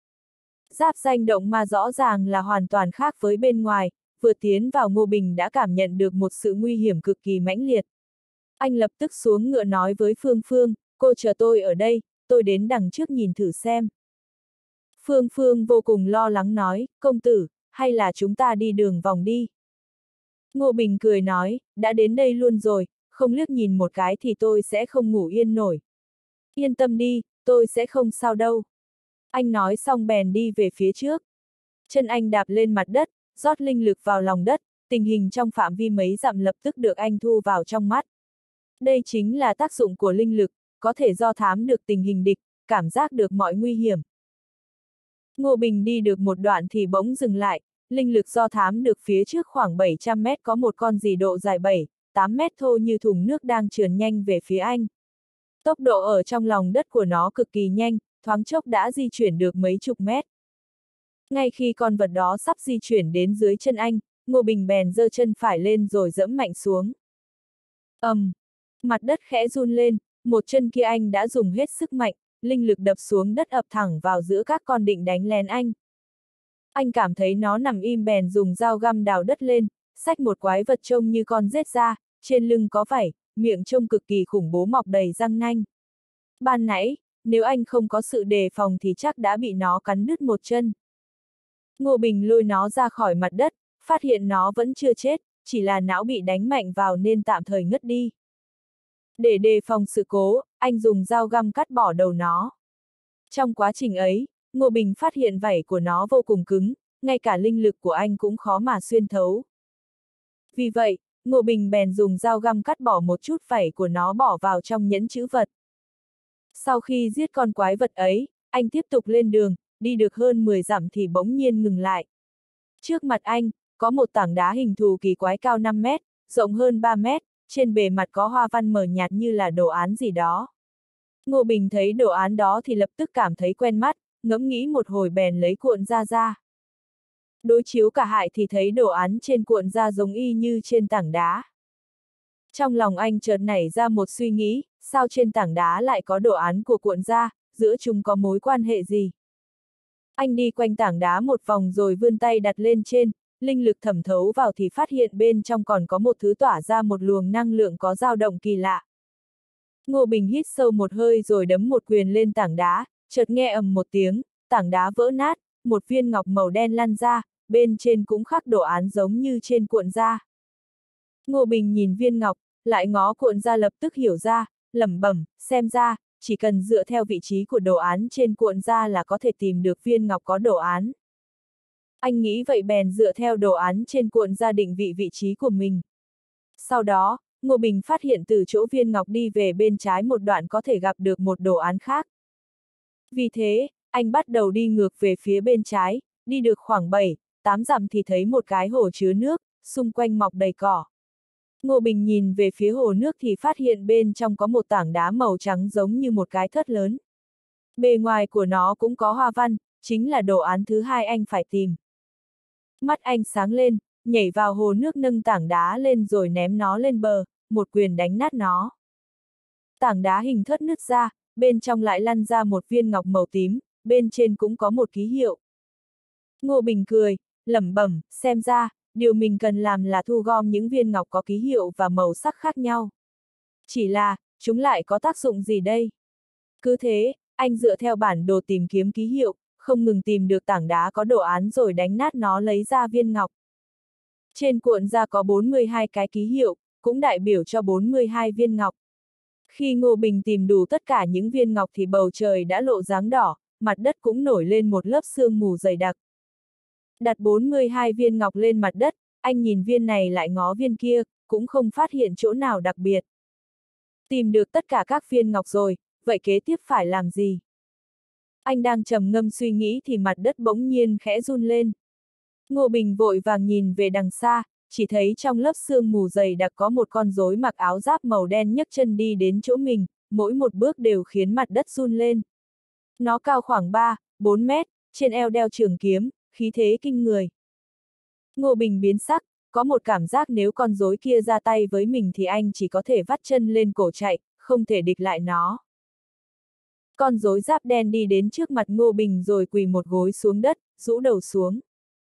Speaker 1: Giáp ranh động ma rõ ràng là hoàn toàn khác với bên ngoài, vừa tiến vào Ngô Bình đã cảm nhận được một sự nguy hiểm cực kỳ mãnh liệt. Anh lập tức xuống ngựa nói với Phương Phương, cô chờ tôi ở đây, tôi đến đằng trước nhìn thử xem. Phương Phương vô cùng lo lắng nói, công tử, hay là chúng ta đi đường vòng đi. Ngô Bình cười nói, đã đến đây luôn rồi, không liếc nhìn một cái thì tôi sẽ không ngủ yên nổi. Yên tâm đi, tôi sẽ không sao đâu. Anh nói xong bèn đi về phía trước. Chân anh đạp lên mặt đất, rót linh lực vào lòng đất, tình hình trong phạm vi mấy dặm lập tức được anh thu vào trong mắt. Đây chính là tác dụng của linh lực, có thể do thám được tình hình địch, cảm giác được mọi nguy hiểm. Ngô Bình đi được một đoạn thì bỗng dừng lại, linh lực do thám được phía trước khoảng 700 mét có một con gì độ dài 7-8 mét thô như thùng nước đang trườn nhanh về phía anh. Tốc độ ở trong lòng đất của nó cực kỳ nhanh, thoáng chốc đã di chuyển được mấy chục mét. Ngay khi con vật đó sắp di chuyển đến dưới chân anh, Ngô Bình bèn giơ chân phải lên rồi giẫm mạnh xuống. Mặt đất khẽ run lên, một chân kia anh đã dùng hết sức mạnh, linh lực đập xuống đất ập thẳng vào giữa các con định đánh lén anh. Anh cảm thấy nó nằm im bèn dùng dao găm đào đất lên, xách một quái vật trông như con rết ra, trên lưng có vảy, miệng trông cực kỳ khủng bố mọc đầy răng nanh. Ban nãy, nếu anh không có sự đề phòng thì chắc đã bị nó cắn đứt một chân. Ngô Bình lôi nó ra khỏi mặt đất, phát hiện nó vẫn chưa chết, chỉ là não bị đánh mạnh vào nên tạm thời ngất đi. Để đề phòng sự cố, anh dùng dao găm cắt bỏ đầu nó. Trong quá trình ấy, Ngô Bình phát hiện vảy của nó vô cùng cứng, ngay cả linh lực của anh cũng khó mà xuyên thấu. Vì vậy, Ngô Bình bèn dùng dao găm cắt bỏ một chút vảy của nó bỏ vào trong nhẫn trữ vật. Sau khi giết con quái vật ấy, anh tiếp tục lên đường, đi được hơn 10 dặm thì bỗng nhiên ngừng lại. Trước mặt anh, có một tảng đá hình thù kỳ quái cao 5 mét, rộng hơn 3 mét, trên bề mặt có hoa văn mờ nhạt như là đồ án gì đó. Ngô Bình thấy đồ án đó thì lập tức cảm thấy quen mắt, ngẫm nghĩ một hồi bèn lấy cuộn ra. Đối chiếu cả hai thì thấy đồ án trên cuộn da giống y như trên tảng đá. Trong lòng anh chợt nảy ra một suy nghĩ, sao trên tảng đá lại có đồ án của cuộn da, giữa chúng có mối quan hệ gì? Anh đi quanh tảng đá một vòng rồi vươn tay đặt lên trên, linh lực thẩm thấu vào thì phát hiện bên trong còn có một thứ tỏa ra một luồng năng lượng có dao động kỳ lạ. Ngô Bình hít sâu một hơi rồi đấm một quyền lên tảng đá, chợt nghe ầm một tiếng, tảng đá vỡ nát, một viên ngọc màu đen lăn ra, bên trên cũng khắc đồ án giống như trên cuộn da. Ngô Bình nhìn viên ngọc, lại ngó cuộn da lập tức hiểu ra, lẩm bẩm, xem ra, chỉ cần dựa theo vị trí của đồ án trên cuộn da là có thể tìm được viên ngọc có đồ án. Anh nghĩ vậy bèn dựa theo đồ án trên cuộn da định vị vị trí của mình. Sau đó, Ngô Bình phát hiện từ chỗ viên ngọc đi về bên trái một đoạn có thể gặp được một đồ án khác. Vì thế, anh bắt đầu đi ngược về phía bên trái, đi được khoảng 7-8 dặm thì thấy một cái hồ chứa nước, xung quanh mọc đầy cỏ. Ngô Bình nhìn về phía hồ nước thì phát hiện bên trong có một tảng đá màu trắng giống như một cái thớt lớn. Bề ngoài của nó cũng có hoa văn, chính là đồ án thứ hai anh phải tìm. Mắt anh sáng lên, nhảy vào hồ nước nâng tảng đá lên rồi ném nó lên bờ, một quyền đánh nát nó. Tảng đá hình thớt nứt ra, bên trong lại lăn ra một viên ngọc màu tím, bên trên cũng có một ký hiệu. Ngô Bình cười, lẩm bẩm, xem ra, điều mình cần làm là thu gom những viên ngọc có ký hiệu và màu sắc khác nhau. Chỉ là, chúng lại có tác dụng gì đây? Cứ thế, anh dựa theo bản đồ tìm kiếm ký hiệu, không ngừng tìm được tảng đá có đồ án rồi đánh nát nó lấy ra viên ngọc. Trên cuộn da có 42 cái ký hiệu, cũng đại biểu cho 42 viên ngọc. Khi Ngô Bình tìm đủ tất cả những viên ngọc thì bầu trời đã lộ dáng đỏ, mặt đất cũng nổi lên một lớp sương mù dày đặc. Đặt 42 viên ngọc lên mặt đất, anh nhìn viên này lại ngó viên kia, cũng không phát hiện chỗ nào đặc biệt. Tìm được tất cả các viên ngọc rồi, vậy kế tiếp phải làm gì? Anh đang trầm ngâm suy nghĩ thì mặt đất bỗng nhiên khẽ run lên. Ngô Bình vội vàng nhìn về đằng xa, chỉ thấy trong lớp sương mù dày đặc có một con rối mặc áo giáp màu đen nhấc chân đi đến chỗ mình, mỗi một bước đều khiến mặt đất run lên. Nó cao khoảng 3-4 mét, trên eo đeo trường kiếm, khí thế kinh người. Ngô Bình biến sắc, có một cảm giác nếu con rối kia ra tay với mình thì anh chỉ có thể vắt chân lên cổ chạy, không thể địch lại nó. Con rối giáp đen đi đến trước mặt Ngô Bình rồi quỳ một gối xuống đất, rũ đầu xuống.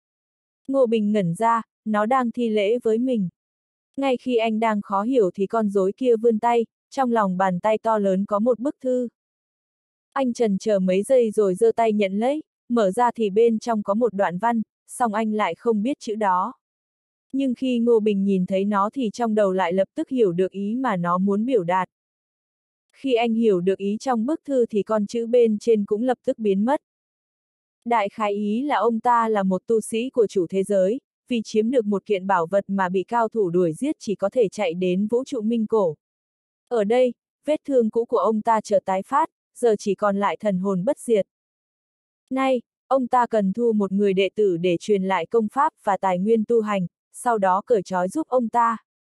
Speaker 1: Ngô Bình ngẩn ra, nó đang thi lễ với mình. Ngay khi anh đang khó hiểu thì con rối kia vươn tay, trong lòng bàn tay to lớn có một bức thư. Anh chần chờ mấy giây rồi giơ tay nhận lấy, mở ra thì bên trong có một đoạn văn, song anh lại không biết chữ đó. Nhưng khi Ngô Bình nhìn thấy nó thì trong đầu lại lập tức hiểu được ý mà nó muốn biểu đạt. Khi anh hiểu được ý trong bức thư thì con chữ bên trên cũng lập tức biến mất. Đại khái ý là ông ta là một tu sĩ của chủ thế giới, vì chiếm được một kiện bảo vật mà bị cao thủ đuổi giết chỉ có thể chạy đến vũ trụ minh cổ. Ở đây, vết thương cũ của ông ta chợt tái phát, giờ chỉ còn lại thần hồn bất diệt. Nay, ông ta cần thu một người đệ tử để truyền lại công pháp và tài nguyên tu hành, sau đó cởi trói giúp ông ta.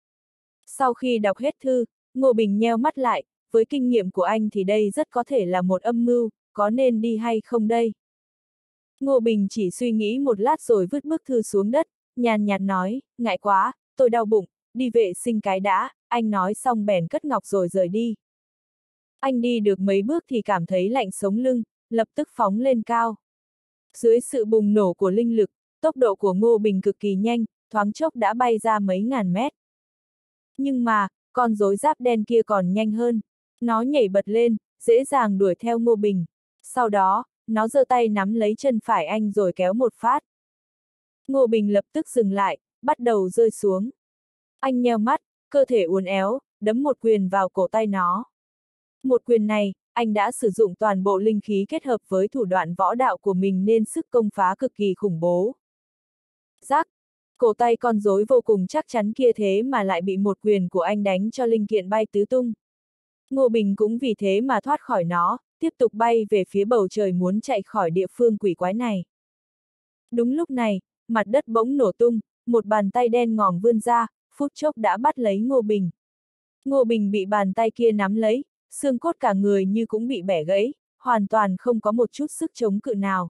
Speaker 1: Sau khi đọc hết thư, Ngô Bình nheo mắt lại, với kinh nghiệm của anh thì đây rất có thể là một âm mưu, có nên đi hay không đây? Ngô Bình chỉ suy nghĩ một lát rồi vứt bức thư xuống đất, nhàn nhạt nói, ngại quá, tôi đau bụng, đi vệ sinh cái đã, anh nói xong bèn cất ngọc rồi rời đi. Anh đi được mấy bước thì cảm thấy lạnh sống lưng, lập tức phóng lên cao. Dưới sự bùng nổ của linh lực, tốc độ của Ngô Bình cực kỳ nhanh, thoáng chốc đã bay ra mấy ngàn mét. Nhưng mà, con rối giáp đen kia còn nhanh hơn. Nó nhảy bật lên, dễ dàng đuổi theo Ngô Bình. Sau đó, nó giơ tay nắm lấy chân phải anh rồi kéo một phát. Ngô Bình lập tức dừng lại, bắt đầu rơi xuống. Anh nheo mắt, cơ thể uốn éo, đấm một quyền vào cổ tay nó. Một quyền này, anh đã sử dụng toàn bộ linh khí kết hợp với thủ đoạn võ đạo của mình nên sức công phá cực kỳ khủng bố. Rắc, cổ tay con rối vô cùng chắc chắn kia thế mà lại bị một quyền của anh đánh cho linh kiện bay tứ tung. Ngô Bình cũng vì thế mà thoát khỏi nó, tiếp tục bay về phía bầu trời muốn chạy khỏi địa phương quỷ quái này. Đúng lúc này, mặt đất bỗng nổ tung, một bàn tay đen ngòm vươn ra, phút chốc đã bắt lấy Ngô Bình. Ngô Bình bị bàn tay kia nắm lấy, xương cốt cả người như cũng bị bẻ gãy, hoàn toàn không có một chút sức chống cự nào.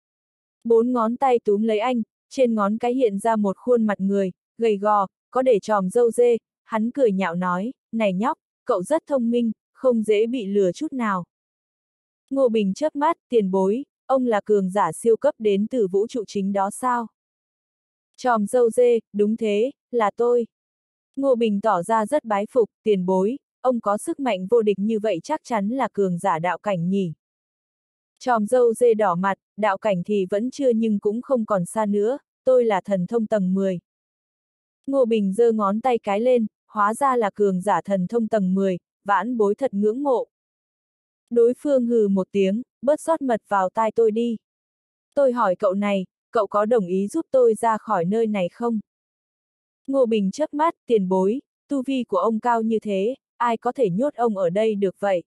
Speaker 1: 4 ngón tay túm lấy anh, trên ngón cái hiện ra một khuôn mặt người, gầy gò, có để tròm râu dê, hắn cười nhạo nói, này nhóc, cậu rất thông minh, không dễ bị lừa chút nào. Ngô Bình chớp mắt, tiền bối, ông là cường giả siêu cấp đến từ vũ trụ chính đó sao? Tròm râu dê, đúng thế, là tôi. Ngô Bình tỏ ra rất bái phục, tiền bối, ông có sức mạnh vô địch như vậy chắc chắn là cường giả đạo cảnh nhỉ. Tròm râu dê đỏ mặt, đạo cảnh thì vẫn chưa nhưng cũng không còn xa nữa, tôi là thần thông tầng 10. Ngô Bình giơ ngón tay cái lên, hóa ra là cường giả thần thông tầng 10, vãn bối thật ngưỡng mộ. Đối phương hừ một tiếng, bớt rót mật vào tai tôi đi. Tôi hỏi cậu này, cậu có đồng ý giúp tôi ra khỏi nơi này không? Ngô Bình chớp mắt, tiền bối, tu vi của ông cao như thế, ai có thể nhốt ông ở đây được vậy?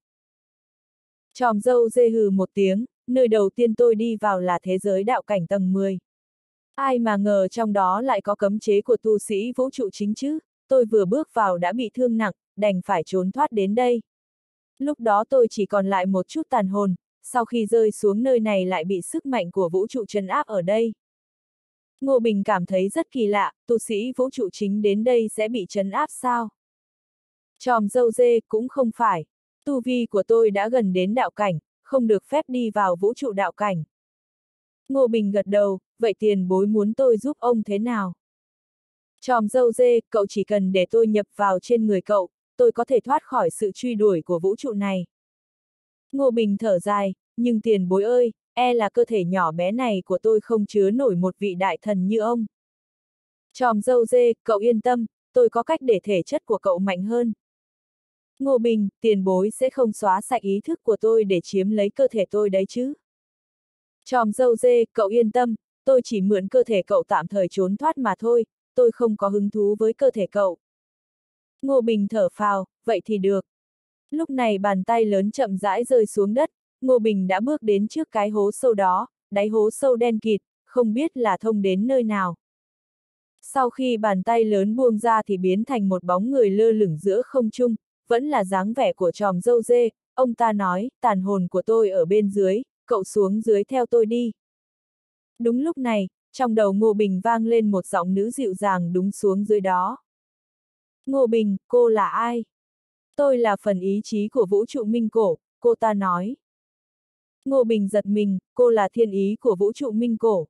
Speaker 1: Tròm râu dê hừ một tiếng, nơi đầu tiên tôi đi vào là thế giới đạo cảnh tầng 10. Ai mà ngờ trong đó lại có cấm chế của tu sĩ vũ trụ chính chứ, tôi vừa bước vào đã bị thương nặng, đành phải trốn thoát đến đây. Lúc đó tôi chỉ còn lại một chút tàn hồn, sau khi rơi xuống nơi này lại bị sức mạnh của vũ trụ trấn áp ở đây. Ngô Bình cảm thấy rất kỳ lạ, tu sĩ vũ trụ chính đến đây sẽ bị trấn áp sao? Tròm râu dê cũng không phải, tu vi của tôi đã gần đến đạo cảnh, không được phép đi vào vũ trụ đạo cảnh. Ngô Bình gật đầu, vậy tiền bối muốn tôi giúp ông thế nào? Tròm râu dê, cậu chỉ cần để tôi nhập vào trên người cậu, tôi có thể thoát khỏi sự truy đuổi của vũ trụ này. Ngô Bình thở dài, nhưng tiền bối ơi, e là cơ thể nhỏ bé này của tôi không chứa nổi một vị đại thần như ông. Tròm râu dê, cậu yên tâm, tôi có cách để thể chất của cậu mạnh hơn. Ngô Bình, tiền bối sẽ không xóa sạch ý thức của tôi để chiếm lấy cơ thể tôi đấy chứ. Tròm râu dê, cậu yên tâm, tôi chỉ mượn cơ thể cậu tạm thời trốn thoát mà thôi, tôi không có hứng thú với cơ thể cậu. Ngô Bình thở phào, vậy thì được. Lúc này bàn tay lớn chậm rãi rơi xuống đất, Ngô Bình đã bước đến trước cái hố sâu đó, đáy hố sâu đen kịt, không biết là thông đến nơi nào. Sau khi bàn tay lớn buông ra thì biến thành một bóng người lơ lửng giữa không trung, vẫn là dáng vẻ của tròm râu dê, ông ta nói, tàn hồn của tôi ở bên dưới, cậu xuống dưới theo tôi đi. Đúng lúc này, trong đầu Ngô Bình vang lên một giọng nữ dịu dàng đúng xuống dưới đó. Ngô Bình, cô là ai? Tôi là phần ý chí của vũ trụ minh cổ, cô ta nói. Ngô Bình giật mình, cô là thiên ý của vũ trụ minh cổ.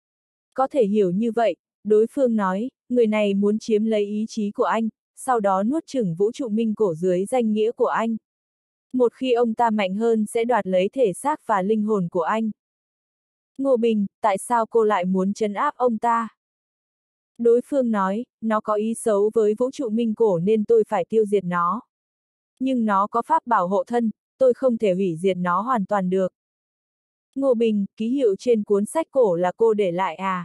Speaker 1: Có thể hiểu như vậy, đối phương nói, người này muốn chiếm lấy ý chí của anh, sau đó nuốt chửng vũ trụ minh cổ dưới danh nghĩa của anh. Một khi ông ta mạnh hơn sẽ đoạt lấy thể xác và linh hồn của anh. Ngô Bình, tại sao cô lại muốn trấn áp ông ta? Đối phương nói, nó có ý xấu với vũ trụ minh cổ nên tôi phải tiêu diệt nó. Nhưng nó có pháp bảo hộ thân, tôi không thể hủy diệt nó hoàn toàn được. Ngô Bình, ký hiệu trên cuốn sách cổ là cô để lại à?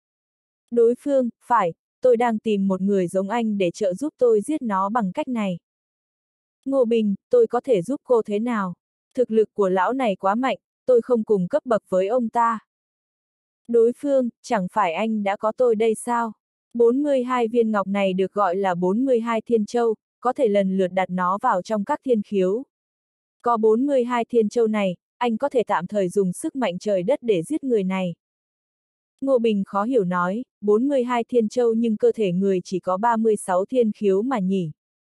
Speaker 1: Đối phương, phải, tôi đang tìm một người giống anh để trợ giúp tôi giết nó bằng cách này. Ngô Bình, tôi có thể giúp cô thế nào? Thực lực của lão này quá mạnh, tôi không cùng cấp bậc với ông ta. Đối phương, chẳng phải anh đã có tôi đây sao? 42 viên ngọc này được gọi là 42 thiên châu, có thể lần lượt đặt nó vào trong các thiên khiếu. Có 42 thiên châu này, anh có thể tạm thời dùng sức mạnh trời đất để giết người này. Ngô Bình khó hiểu nói, 42 thiên châu nhưng cơ thể người chỉ có 36 thiên khiếu mà nhỉ.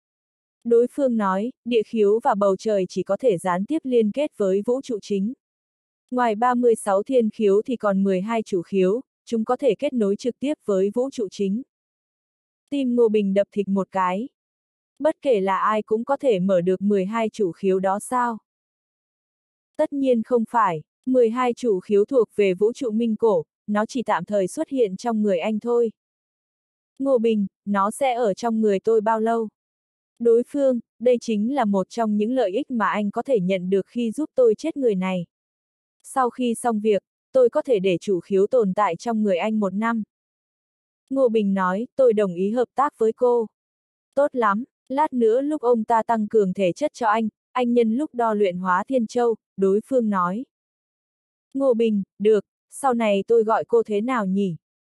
Speaker 1: Đối phương nói, địa khiếu và bầu trời chỉ có thể gián tiếp liên kết với vũ trụ chính. Ngoài 36 thiên khiếu thì còn 12 chủ khiếu, chúng có thể kết nối trực tiếp với vũ trụ chính. Tim Ngô Bình đập thịch một cái. Bất kể là ai cũng có thể mở được 12 chủ khiếu đó sao? Tất nhiên không phải, 12 chủ khiếu thuộc về vũ trụ minh cổ, nó chỉ tạm thời xuất hiện trong người anh thôi. Ngô Bình, nó sẽ ở trong người tôi bao lâu? Đối phương, đây chính là một trong những lợi ích mà anh có thể nhận được khi giúp tôi chết người này. Sau khi xong việc, tôi có thể để chủ khiếu tồn tại trong người anh 1 năm. Ngô Bình nói, tôi đồng ý hợp tác với cô. Tốt lắm, lát nữa lúc ông ta tăng cường thể chất cho anh nhân lúc đo luyện hóa thiên châu, đối phương nói. Ngô Bình, được, sau này tôi gọi cô thế nào nhỉ?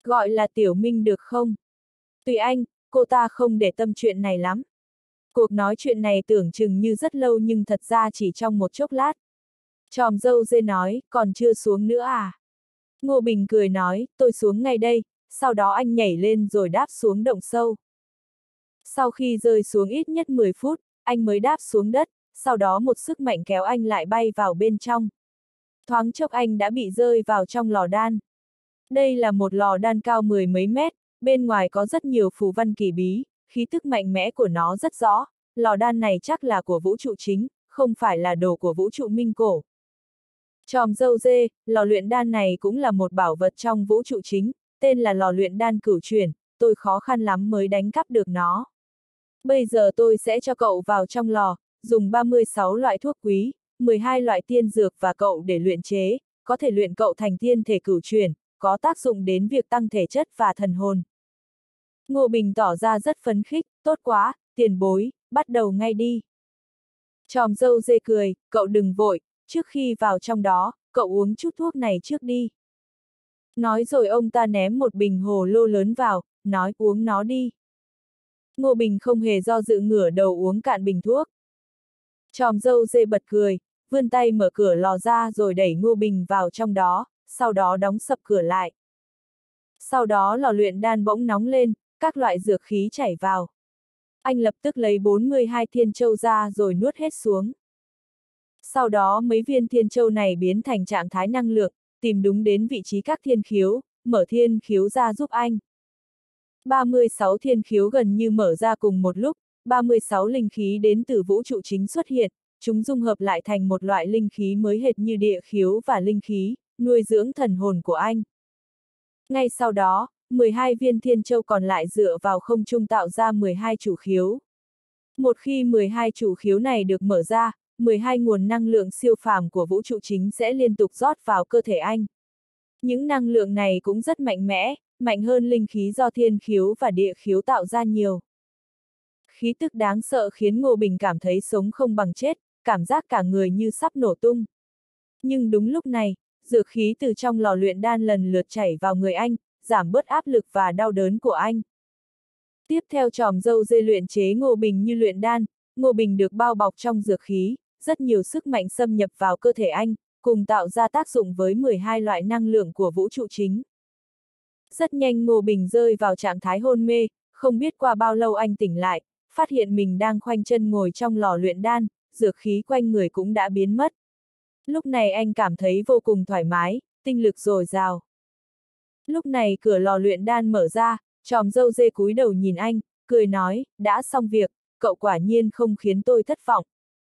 Speaker 1: Gọi là Tiểu Minh được không? Tùy anh, cô ta không để tâm chuyện này lắm. Cuộc nói chuyện này tưởng chừng như rất lâu nhưng thật ra chỉ trong một chốc lát. Tròm dâu dê nói, còn chưa xuống nữa à? Ngô Bình cười nói, tôi xuống ngay đây, sau đó anh nhảy lên rồi đáp xuống động sâu. Sau khi rơi xuống ít nhất 10 phút, anh mới đáp xuống đất, sau đó một sức mạnh kéo anh lại bay vào bên trong. Thoáng chốc anh đã bị rơi vào trong lò đan. Đây là một lò đan cao 10 mấy mét, bên ngoài có rất nhiều phù văn kỳ bí, khí tức mạnh mẽ của nó rất rõ, lò đan này chắc là của vũ trụ chính, không phải là đồ của vũ trụ minh cổ. Tròm dâu dê, lò luyện đan này cũng là một bảo vật trong vũ trụ chính, tên là lò luyện đan cửu chuyển, tôi khó khăn lắm mới đánh cắp được nó. Bây giờ tôi sẽ cho cậu vào trong lò, dùng 36 loại thuốc quý, 12 loại tiên dược và cậu để luyện chế, có thể luyện cậu thành tiên thể cửu chuyển, có tác dụng đến việc tăng thể chất và thần hồn. Ngô Bình tỏ ra rất phấn khích, tốt quá, tiền bối, bắt đầu ngay đi. Tròm dâu dê cười, cậu đừng vội, trước khi vào trong đó, cậu uống chút thuốc này trước đi. Nói rồi ông ta ném một bình hồ lô lớn vào, nói uống nó đi. Ngô Bình không hề do dự ngửa đầu uống cạn bình thuốc. Tròm dâu dê bật cười, vươn tay mở cửa lò ra rồi đẩy Ngô Bình vào trong đó, sau đó đóng sập cửa lại. Sau đó lò luyện đan bỗng nóng lên, các loại dược khí chảy vào. Anh lập tức lấy 42 thiên châu ra rồi nuốt hết xuống. Sau đó mấy viên thiên châu này biến thành trạng thái năng lượng, tìm đúng đến vị trí các thiên khiếu, mở thiên khiếu ra giúp anh. 36 thiên khiếu gần như mở ra cùng một lúc, 36 linh khí đến từ vũ trụ chính xuất hiện, chúng dung hợp lại thành một loại linh khí mới hệt như địa khiếu và linh khí, nuôi dưỡng thần hồn của anh. Ngay sau đó, 12 viên thiên châu còn lại dựa vào không trung tạo ra 12 chủ khiếu. Một khi 12 chủ khiếu này được mở ra, 12 nguồn năng lượng siêu phàm của vũ trụ chính sẽ liên tục rót vào cơ thể anh. Những năng lượng này cũng rất mạnh mẽ, mạnh hơn linh khí do thiên khiếu và địa khiếu tạo ra nhiều. Khí tức đáng sợ khiến Ngô Bình cảm thấy sống không bằng chết, cảm giác cả người như sắp nổ tung. Nhưng đúng lúc này, dược khí từ trong lò luyện đan lần lượt chảy vào người anh, giảm bớt áp lực và đau đớn của anh. Tiếp theo tròm dâu dê luyện chế Ngô Bình như luyện đan, Ngô Bình được bao bọc trong dược khí, rất nhiều sức mạnh xâm nhập vào cơ thể anh, cùng tạo ra tác dụng với 12 loại năng lượng của vũ trụ chính. Rất nhanh Ngô Bình rơi vào trạng thái hôn mê, không biết qua bao lâu anh tỉnh lại, phát hiện mình đang khoanh chân ngồi trong lò luyện đan, dược khí quanh người cũng đã biến mất. Lúc này anh cảm thấy vô cùng thoải mái, tinh lực dồi dào. Lúc này cửa lò luyện đan mở ra, tròm dâu dê cúi đầu nhìn anh, cười nói, đã xong việc, cậu quả nhiên không khiến tôi thất vọng.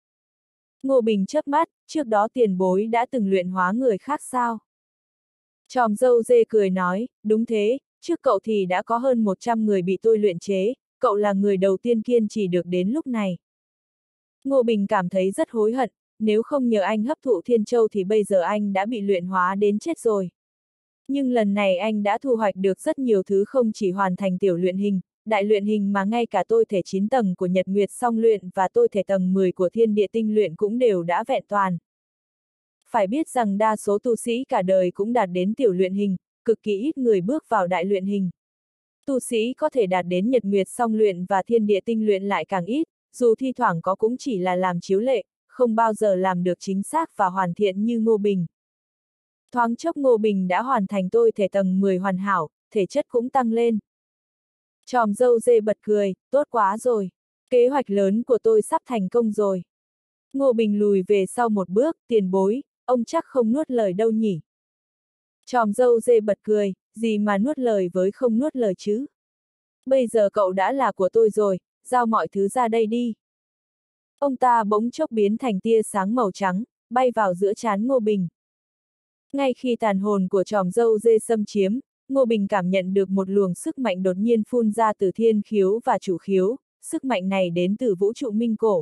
Speaker 1: Ngô Bình chớp mắt, trước đó tiền bối đã từng luyện hóa người khác sao? Tròm dâu dê cười nói, đúng thế, trước cậu thì đã có hơn 100 người bị tôi luyện chế, cậu là người đầu tiên kiên trì được đến lúc này. Ngô Bình cảm thấy rất hối hận, nếu không nhờ anh hấp thụ thiên châu thì bây giờ anh đã bị luyện hóa đến chết rồi. Nhưng lần này anh đã thu hoạch được rất nhiều thứ, không chỉ hoàn thành tiểu luyện hình, đại luyện hình mà ngay cả tôi thể 9 tầng của Nhật Nguyệt song luyện và tôi thể tầng 10 của Thiên Địa tinh luyện cũng đều đã vẹn toàn. Phải biết rằng đa số tu sĩ cả đời cũng đạt đến tiểu luyện hình, cực kỳ ít người bước vào đại luyện hình. Tu sĩ có thể đạt đến Nhật Nguyệt song luyện và Thiên Địa tinh luyện lại càng ít, dù thi thoảng có cũng chỉ là làm chiếu lệ, không bao giờ làm được chính xác và hoàn thiện như Ngô Bình. Thoáng chốc Ngô Bình đã hoàn thành tôi thể tầng 10 hoàn hảo, thể chất cũng tăng lên. Tròm dâu dê bật cười, tốt quá rồi. Kế hoạch lớn của tôi sắp thành công rồi. Ngô Bình lùi về sau một bước, tiền bối, ông chắc không nuốt lời đâu nhỉ. Tròm dâu dê bật cười, gì mà nuốt lời với không nuốt lời chứ. Bây giờ cậu đã là của tôi rồi, giao mọi thứ ra đây đi. Ông ta bỗng chốc biến thành tia sáng màu trắng, bay vào giữa trán Ngô Bình. Ngay khi tàn hồn của tròm dâu dê xâm chiếm, Ngô Bình cảm nhận được một luồng sức mạnh đột nhiên phun ra từ thiên khiếu và chủ khiếu, sức mạnh này đến từ vũ trụ minh cổ.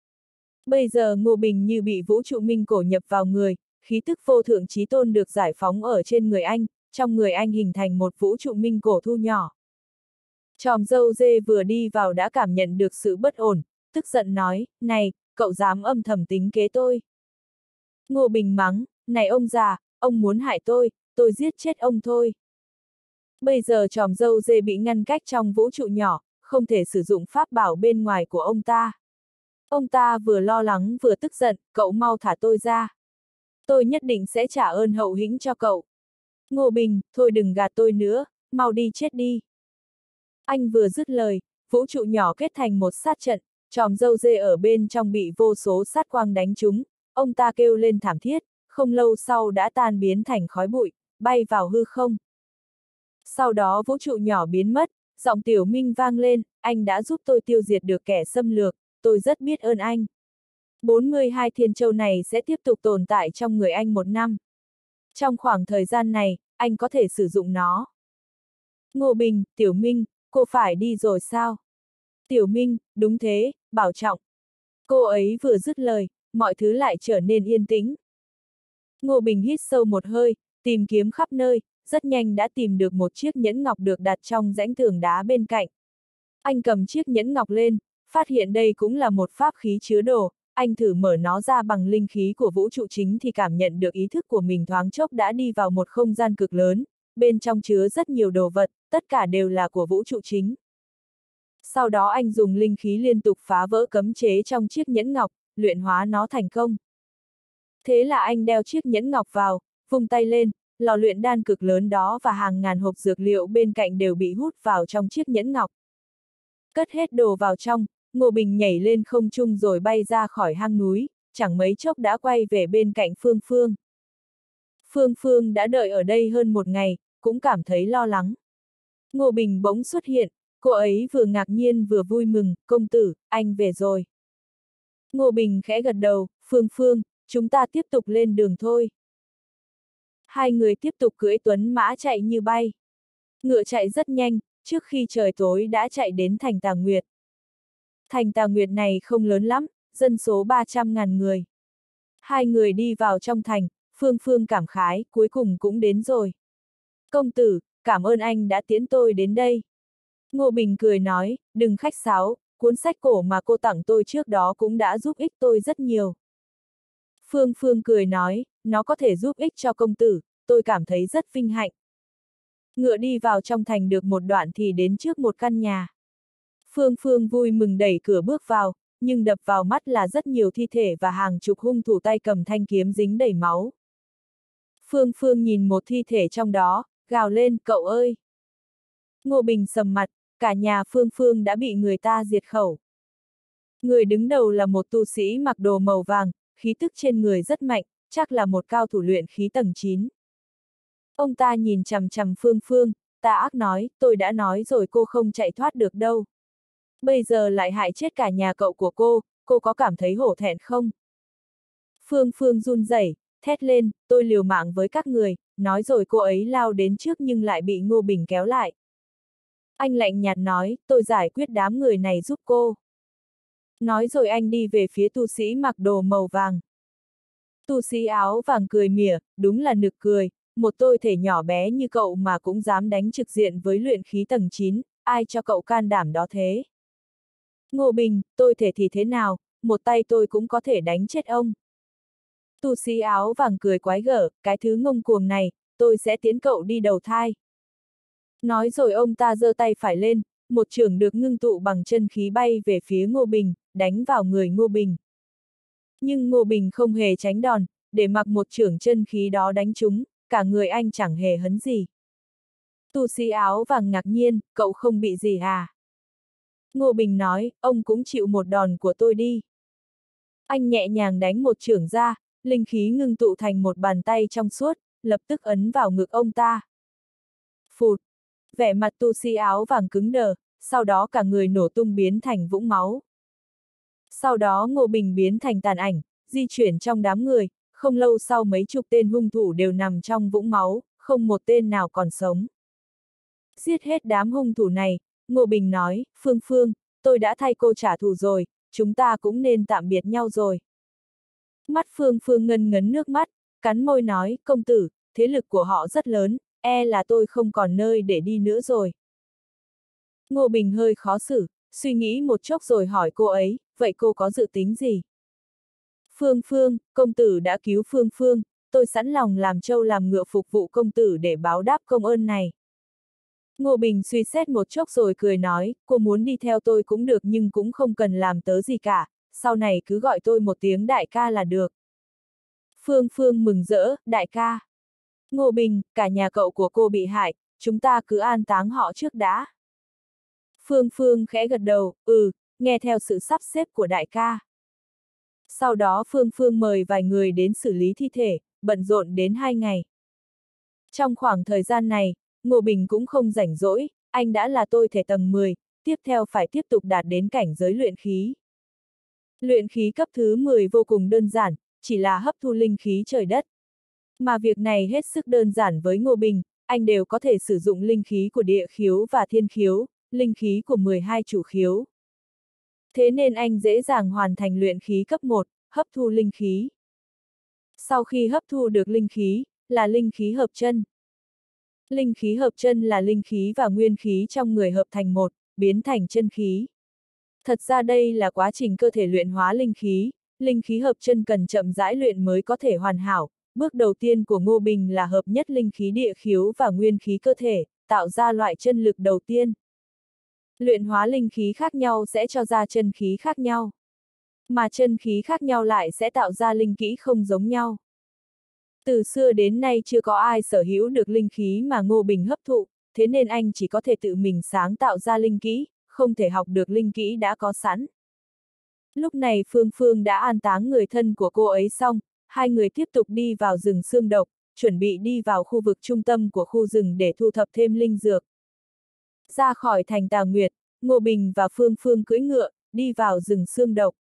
Speaker 1: Bây giờ Ngô Bình như bị vũ trụ minh cổ nhập vào người, khí tức vô thượng chí tôn được giải phóng ở trên người anh, trong người anh hình thành một vũ trụ minh cổ thu nhỏ. Tròm dâu dê vừa đi vào đã cảm nhận được sự bất ổn, tức giận nói, này, cậu dám âm thầm tính kế tôi. Ngô Bình mắng, này ông già, ông muốn hại tôi giết chết ông thôi. Bây giờ tròm dâu dê bị ngăn cách trong vũ trụ nhỏ, không thể sử dụng pháp bảo bên ngoài của ông ta. Ông ta vừa lo lắng vừa tức giận, cậu mau thả tôi ra. Tôi nhất định sẽ trả ơn hậu hĩnh cho cậu. Ngô Bình, thôi đừng gạt tôi nữa, mau đi chết đi. Anh vừa dứt lời, vũ trụ nhỏ kết thành một sát trận, tròm dâu dê ở bên trong bị vô số sát quang đánh trúng, ông ta kêu lên thảm thiết, không lâu sau đã tan biến thành khói bụi, bay vào hư không. Sau đó vũ trụ nhỏ biến mất, giọng Tiểu Minh vang lên, anh đã giúp tôi tiêu diệt được kẻ xâm lược, tôi rất biết ơn anh. 42 thiên châu này sẽ tiếp tục tồn tại trong người anh 1 năm. Trong khoảng thời gian này, anh có thể sử dụng nó. Ngô Bình, Tiểu Minh, cô phải đi rồi sao? Tiểu Minh, đúng thế, bảo trọng. Cô ấy vừa dứt lời, mọi thứ lại trở nên yên tĩnh. Ngô Bình hít sâu một hơi, tìm kiếm khắp nơi, rất nhanh đã tìm được một chiếc nhẫn ngọc được đặt trong rãnh tường đá bên cạnh. Anh cầm chiếc nhẫn ngọc lên, phát hiện đây cũng là một pháp khí chứa đồ, anh thử mở nó ra bằng linh khí của vũ trụ chính thì cảm nhận được ý thức của mình thoáng chốc đã đi vào một không gian cực lớn, bên trong chứa rất nhiều đồ vật, tất cả đều là của vũ trụ chính. Sau đó anh dùng linh khí liên tục phá vỡ cấm chế trong chiếc nhẫn ngọc, luyện hóa nó thành công. Thế là anh đeo chiếc nhẫn ngọc vào, vung tay lên, lò luyện đan cực lớn đó và hàng ngàn hộp dược liệu bên cạnh đều bị hút vào trong chiếc nhẫn ngọc. Cất hết đồ vào trong, Ngô Bình nhảy lên không trung rồi bay ra khỏi hang núi, chẳng mấy chốc đã quay về bên cạnh Phương Phương. Phương Phương đã đợi ở đây hơn 1 ngày, cũng cảm thấy lo lắng. Ngô Bình bỗng xuất hiện, cô ấy vừa ngạc nhiên vừa vui mừng, công tử, anh về rồi. Ngô Bình khẽ gật đầu, Phương Phương, chúng ta tiếp tục lên đường thôi. Hai người tiếp tục cưỡi tuấn mã chạy như bay. Ngựa chạy rất nhanh, trước khi trời tối đã chạy đến thành Tà Nguyệt. Thành Tà Nguyệt này không lớn lắm, dân số 300.000 người. Hai người đi vào trong thành, Phương Phương cảm khái, cuối cùng cũng đến rồi. Công tử, cảm ơn anh đã tiễn tôi đến đây. Ngô Bình cười nói, đừng khách sáo, cuốn sách cổ mà cô tặng tôi trước đó cũng đã giúp ích tôi rất nhiều. Phương Phương cười nói, nó có thể giúp ích cho công tử, tôi cảm thấy rất vinh hạnh. Ngựa đi vào trong thành được một đoạn thì đến trước một căn nhà. Phương Phương vui mừng đẩy cửa bước vào, nhưng đập vào mắt là rất nhiều thi thể và hàng chục hung thủ tay cầm thanh kiếm dính đầy máu. Phương Phương nhìn một thi thể trong đó, gào lên, cậu ơi! Ngô Bình sầm mặt, cả nhà Phương Phương đã bị người ta diệt khẩu. Người đứng đầu là một tu sĩ mặc đồ màu vàng, khí tức trên người rất mạnh, chắc là một cao thủ luyện khí tầng 9. Ông ta nhìn chằm chằm Phương Phương, tà ác nói, tôi đã nói rồi cô không chạy thoát được đâu. Bây giờ lại hại chết cả nhà cậu của cô có cảm thấy hổ thẹn không? Phương Phương run rẩy, thét lên, tôi liều mạng với các người, nói rồi cô ấy lao đến trước nhưng lại bị Ngô Bình kéo lại. Anh lạnh nhạt nói, tôi giải quyết đám người này giúp cô. Nói rồi anh đi về phía tu sĩ mặc đồ màu vàng. Tu sĩ áo vàng cười mỉa, đúng là nực cười, một tôi thể nhỏ bé như cậu mà cũng dám đánh trực diện với luyện khí tầng 9, ai cho cậu can đảm đó thế? Ngô Bình, tôi thể thì thế nào, một tay tôi cũng có thể đánh chết ông. Tu sĩ áo vàng cười quái gở, cái thứ ngông cuồng này, tôi sẽ tiến cậu đi đầu thai. Nói rồi ông ta giơ tay phải lên, một chưởng được ngưng tụ bằng chân khí bay về phía Ngô Bình, đánh vào người Ngô Bình. Nhưng Ngô Bình không hề tránh đòn, để mặc một chưởng chân khí đó đánh trúng, cả người anh chẳng hề hấn gì. Tu sĩ áo vàng ngạc nhiên, cậu không bị gì à? Ngô Bình nói, ông cũng chịu một đòn của tôi đi. Anh nhẹ nhàng đánh một chưởng ra, linh khí ngưng tụ thành một bàn tay trong suốt, lập tức ấn vào ngực ông ta. Phụt! Vẻ mặt tu sĩ áo vàng cứng đờ, sau đó cả người nổ tung biến thành vũng máu. Sau đó Ngô Bình biến thành tàn ảnh, di chuyển trong đám người, không lâu sau mấy chục tên hung thủ đều nằm trong vũng máu, không một tên nào còn sống. Giết hết đám hung thủ này, Ngô Bình nói, Phương Phương, tôi đã thay cô trả thù rồi, chúng ta cũng nên tạm biệt nhau rồi. Mắt Phương Phương ngân ngấn nước mắt, cắn môi nói, công tử, thế lực của họ rất lớn, e là tôi không còn nơi để đi nữa rồi. Ngô Bình hơi khó xử, suy nghĩ một chốc rồi hỏi cô ấy, vậy cô có dự tính gì? Phương Phương, công tử đã cứu Phương Phương, tôi sẵn lòng làm trâu làm ngựa phục vụ công tử để báo đáp công ơn này. Ngô Bình suy xét một chốc rồi cười nói, cô muốn đi theo tôi cũng được nhưng cũng không cần làm tớ gì cả, sau này cứ gọi tôi một tiếng đại ca là được. Phương Phương mừng rỡ, đại ca. Ngô Bình, cả nhà cậu của cô bị hại, chúng ta cứ an táng họ trước đã. Phương Phương khẽ gật đầu, nghe theo sự sắp xếp của đại ca. Sau đó Phương Phương mời vài người đến xử lý thi thể, bận rộn đến 2 ngày. Trong khoảng thời gian này, Ngô Bình cũng không rảnh rỗi, anh đã là tôi thể tầng 10, tiếp theo phải tiếp tục đạt đến cảnh giới luyện khí. Luyện khí cấp thứ 10 vô cùng đơn giản, chỉ là hấp thu linh khí trời đất. Mà việc này hết sức đơn giản với Ngô Bình, anh đều có thể sử dụng linh khí của địa khiếu và thiên khiếu, linh khí của 12 chủ khiếu. Thế nên anh dễ dàng hoàn thành luyện khí cấp 1, hấp thu linh khí. Sau khi hấp thu được linh khí, là linh khí hợp chân. Linh khí hợp chân là linh khí và nguyên khí trong người hợp thành một, biến thành chân khí. Thật ra đây là quá trình cơ thể luyện hóa linh khí hợp chân cần chậm rãi luyện mới có thể hoàn hảo. Bước đầu tiên của Ngô Bình là hợp nhất linh khí địa khiếu và nguyên khí cơ thể, tạo ra loại chân lực đầu tiên. Luyện hóa linh khí khác nhau sẽ cho ra chân khí khác nhau. Mà chân khí khác nhau lại sẽ tạo ra linh kỹ không giống nhau. Từ xưa đến nay chưa có ai sở hữu được linh khí mà Ngô Bình hấp thụ, thế nên anh chỉ có thể tự mình sáng tạo ra linh kỹ, không thể học được linh kỹ đã có sẵn. Lúc này Phương Phương đã an táng người thân của cô ấy xong, hai người tiếp tục đi vào rừng xương độc, chuẩn bị đi vào khu vực trung tâm của khu rừng để thu thập thêm linh dược. Ra khỏi thành Tà Nguyệt, Ngô Bình và Phương Phương cưỡi ngựa, đi vào rừng xương độc.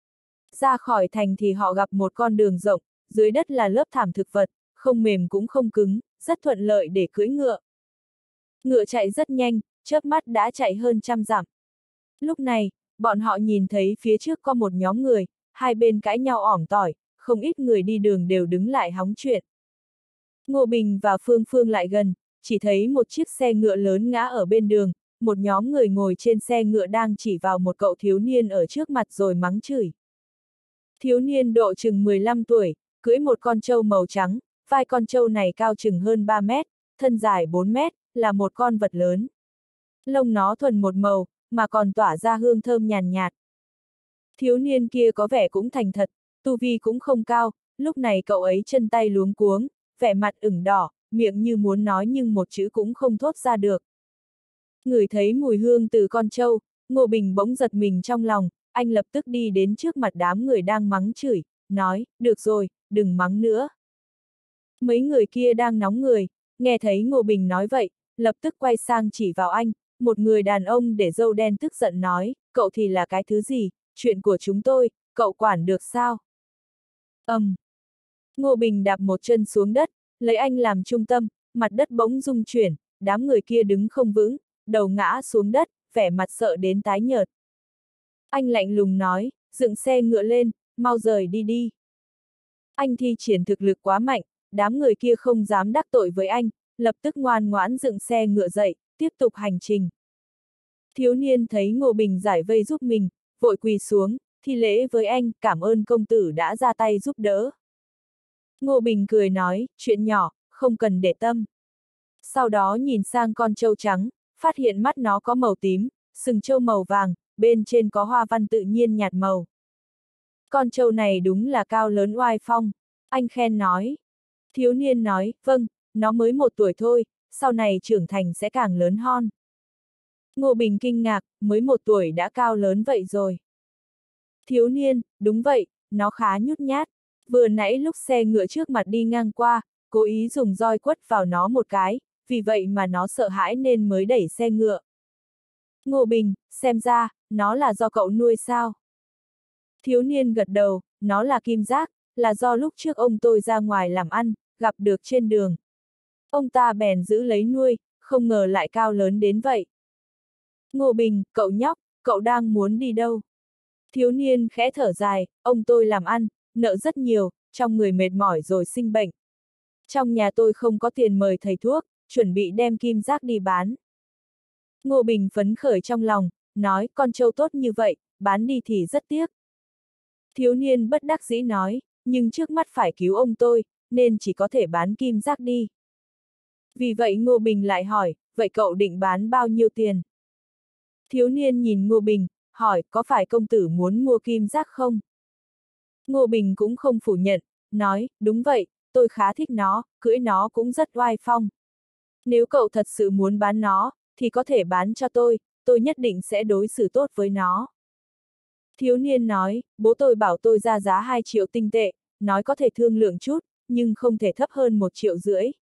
Speaker 1: Ra khỏi thành thì họ gặp một con đường rộng, dưới đất là lớp thảm thực vật, không mềm cũng không cứng, rất thuận lợi để cưỡi ngựa. Ngựa chạy rất nhanh, chớp mắt đã chạy hơn 100 dặm. Lúc này, bọn họ nhìn thấy phía trước có một nhóm người, hai bên cãi nhau ỏm tỏi, không ít người đi đường đều đứng lại hóng chuyện. Ngô Bình và Phương Phương lại gần, chỉ thấy một chiếc xe ngựa lớn ngã ở bên đường, một nhóm người ngồi trên xe ngựa đang chỉ vào một cậu thiếu niên ở trước mặt rồi mắng chửi. Thiếu niên độ chừng 15 tuổi, cưỡi một con trâu màu trắng, vai con trâu này cao chừng hơn 3 mét, thân dài 4 mét, là một con vật lớn. Lông nó thuần một màu, mà còn tỏa ra hương thơm nhàn nhạt. Thiếu niên kia có vẻ cũng thành thật, tu vi cũng không cao, lúc này cậu ấy chân tay luống cuống, vẻ mặt ửng đỏ, miệng như muốn nói nhưng một chữ cũng không thốt ra được. Ngửi thấy mùi hương từ con trâu, Ngô Bình bỗng giật mình trong lòng, anh lập tức đi đến trước mặt đám người đang mắng chửi, nói, được rồi, đừng mắng nữa. Mấy người kia đang nóng người, nghe thấy Ngô Bình nói vậy, lập tức quay sang chỉ vào anh, một người đàn ông để râu đen tức giận nói, cậu thì là cái thứ gì, chuyện của chúng tôi, cậu quản được sao? Ngô Bình đạp một chân xuống đất, lấy anh làm trung tâm, mặt đất bỗng rung chuyển, đám người kia đứng không vững, đầu ngã xuống đất, vẻ mặt sợ đến tái nhợt. Anh lạnh lùng nói, dựng xe ngựa lên, mau rời đi đi. Anh thi triển thực lực quá mạnh, đám người kia không dám đắc tội với anh, lập tức ngoan ngoãn dựng xe ngựa dậy, tiếp tục hành trình. Thiếu niên thấy Ngô Bình giải vây giúp mình, vội quỳ xuống, thi lễ với anh, cảm ơn công tử đã ra tay giúp đỡ. Ngô Bình cười nói, chuyện nhỏ, không cần để tâm. Sau đó nhìn sang con trâu trắng, phát hiện mắt nó có màu tím, sừng trâu màu vàng, bên trên có hoa văn tự nhiên nhạt màu. Con trâu này đúng là cao lớn oai phong, anh khen nói. Thiếu niên nói, vâng, nó mới 1 tuổi thôi, sau này trưởng thành sẽ càng lớn hon. Ngô Bình kinh ngạc, mới 1 tuổi đã cao lớn vậy rồi. Thiếu niên, đúng vậy, nó khá nhút nhát. Vừa nãy lúc xe ngựa trước mặt đi ngang qua, cố ý dùng roi quất vào nó một cái, vì vậy mà nó sợ hãi nên mới đẩy xe ngựa. Ngô Bình, xem ra, nó là do cậu nuôi sao? Thiếu niên gật đầu, nó là kim giác, là do lúc trước ông tôi ra ngoài làm ăn, gặp được trên đường. Ông ta bèn giữ lấy nuôi, không ngờ lại cao lớn đến vậy. Ngô Bình, cậu nhóc, cậu đang muốn đi đâu? Thiếu niên khẽ thở dài, ông tôi làm ăn, nợ rất nhiều, trong người mệt mỏi rồi sinh bệnh. Trong nhà tôi không có tiền mời thầy thuốc, chuẩn bị đem kim giác đi bán. Ngô Bình phấn khởi trong lòng, nói con trâu tốt như vậy, bán đi thì rất tiếc. Thiếu niên bất đắc dĩ nói, nhưng trước mắt phải cứu ông tôi, nên chỉ có thể bán kim giác đi. Vì vậy Ngô Bình lại hỏi, vậy cậu định bán bao nhiêu tiền? Thiếu niên nhìn Ngô Bình, hỏi có phải công tử muốn mua kim giác không? Ngô Bình cũng không phủ nhận, nói, đúng vậy, tôi khá thích nó, cưỡi nó cũng rất oai phong. Nếu cậu thật sự muốn bán nó, thì có thể bán cho tôi nhất định sẽ đối xử tốt với nó. Thiếu niên nói, bố tôi bảo tôi ra giá 2 triệu tinh tệ, nói có thể thương lượng chút, nhưng không thể thấp hơn 1,5 triệu.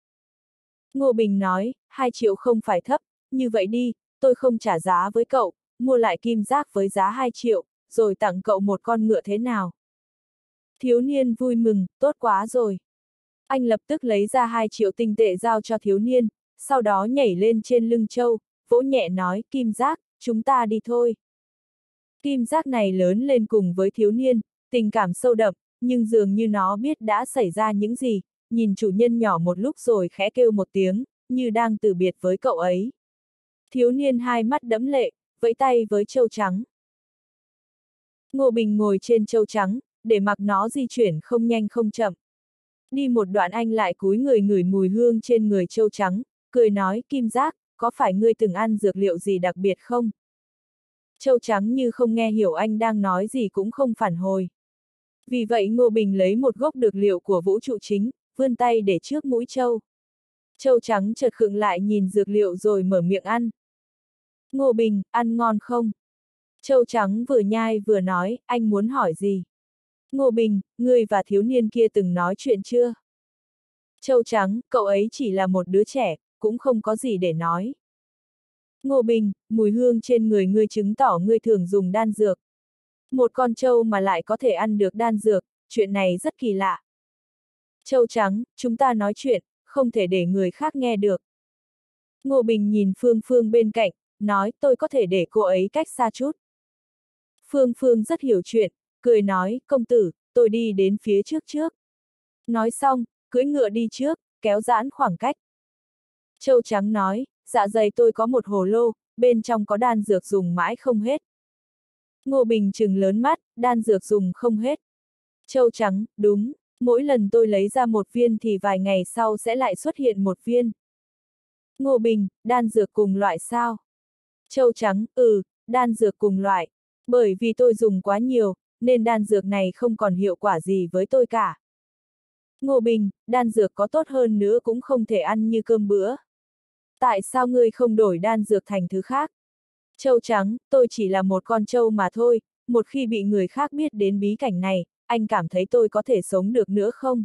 Speaker 1: Ngô Bình nói, 2 triệu không phải thấp, như vậy đi, tôi không trả giá với cậu, mua lại kim giác với giá 2 triệu, rồi tặng cậu một con ngựa thế nào? Thiếu niên vui mừng, tốt quá rồi. Anh lập tức lấy ra 2 triệu tinh tệ giao cho thiếu niên, sau đó nhảy lên trên lưng trâu, vỗ nhẹ nói, kim giác, chúng ta đi thôi. Kim giác này lớn lên cùng với thiếu niên, tình cảm sâu đậm, nhưng dường như nó biết đã xảy ra những gì, nhìn chủ nhân nhỏ một lúc rồi khẽ kêu một tiếng, như đang từ biệt với cậu ấy. Thiếu niên hai mắt đẫm lệ, vẫy tay với trâu trắng. Ngô Bình ngồi trên trâu trắng, để mặc nó di chuyển không nhanh không chậm. Đi một đoạn anh lại cúi người ngửi mùi hương trên người trâu trắng, cười nói, kim giác, có phải ngươi từng ăn dược liệu gì đặc biệt không? Trâu trắng như không nghe hiểu anh đang nói gì cũng không phản hồi. Vì vậy Ngô Bình lấy một gốc dược liệu của vũ trụ chính, vươn tay để trước mũi trâu. Trâu trắng chợt khựng lại nhìn dược liệu rồi mở miệng ăn. Ngô Bình, ăn ngon không? Trâu trắng vừa nhai vừa nói, anh muốn hỏi gì? Ngô Bình, ngươi và thiếu niên kia từng nói chuyện chưa? Trâu trắng, cậu ấy chỉ là một đứa trẻ, cũng không có gì để nói. Ngô Bình, mùi hương trên người ngươi chứng tỏ ngươi thường dùng đan dược. Một con trâu mà lại có thể ăn được đan dược, chuyện này rất kỳ lạ. Trâu trắng, chúng ta nói chuyện, không thể để người khác nghe được. Ngô Bình nhìn Phương Phương bên cạnh, nói tôi có thể để cô ấy cách xa chút. Phương Phương rất hiểu chuyện, cười nói, công tử, tôi đi đến phía trước trước. Nói xong, cưỡi ngựa đi trước, kéo giãn khoảng cách. Trâu trắng nói, dạ dày tôi có một hồ lô, bên trong có đan dược dùng mãi không hết. Ngô Bình trừng lớn mắt, đan dược dùng không hết. Trâu trắng, đúng, mỗi lần tôi lấy ra một viên thì vài ngày sau sẽ lại xuất hiện một viên. Ngô Bình, đan dược cùng loại sao? Trâu trắng, đan dược cùng loại. Bởi vì tôi dùng quá nhiều, nên đan dược này không còn hiệu quả gì với tôi cả. Ngô Bình, đan dược có tốt hơn nữa cũng không thể ăn như cơm bữa. Tại sao ngươi không đổi đan dược thành thứ khác? Trâu trắng, tôi chỉ là một con trâu mà thôi, một khi bị người khác biết đến bí cảnh này, anh cảm thấy tôi có thể sống được nữa không?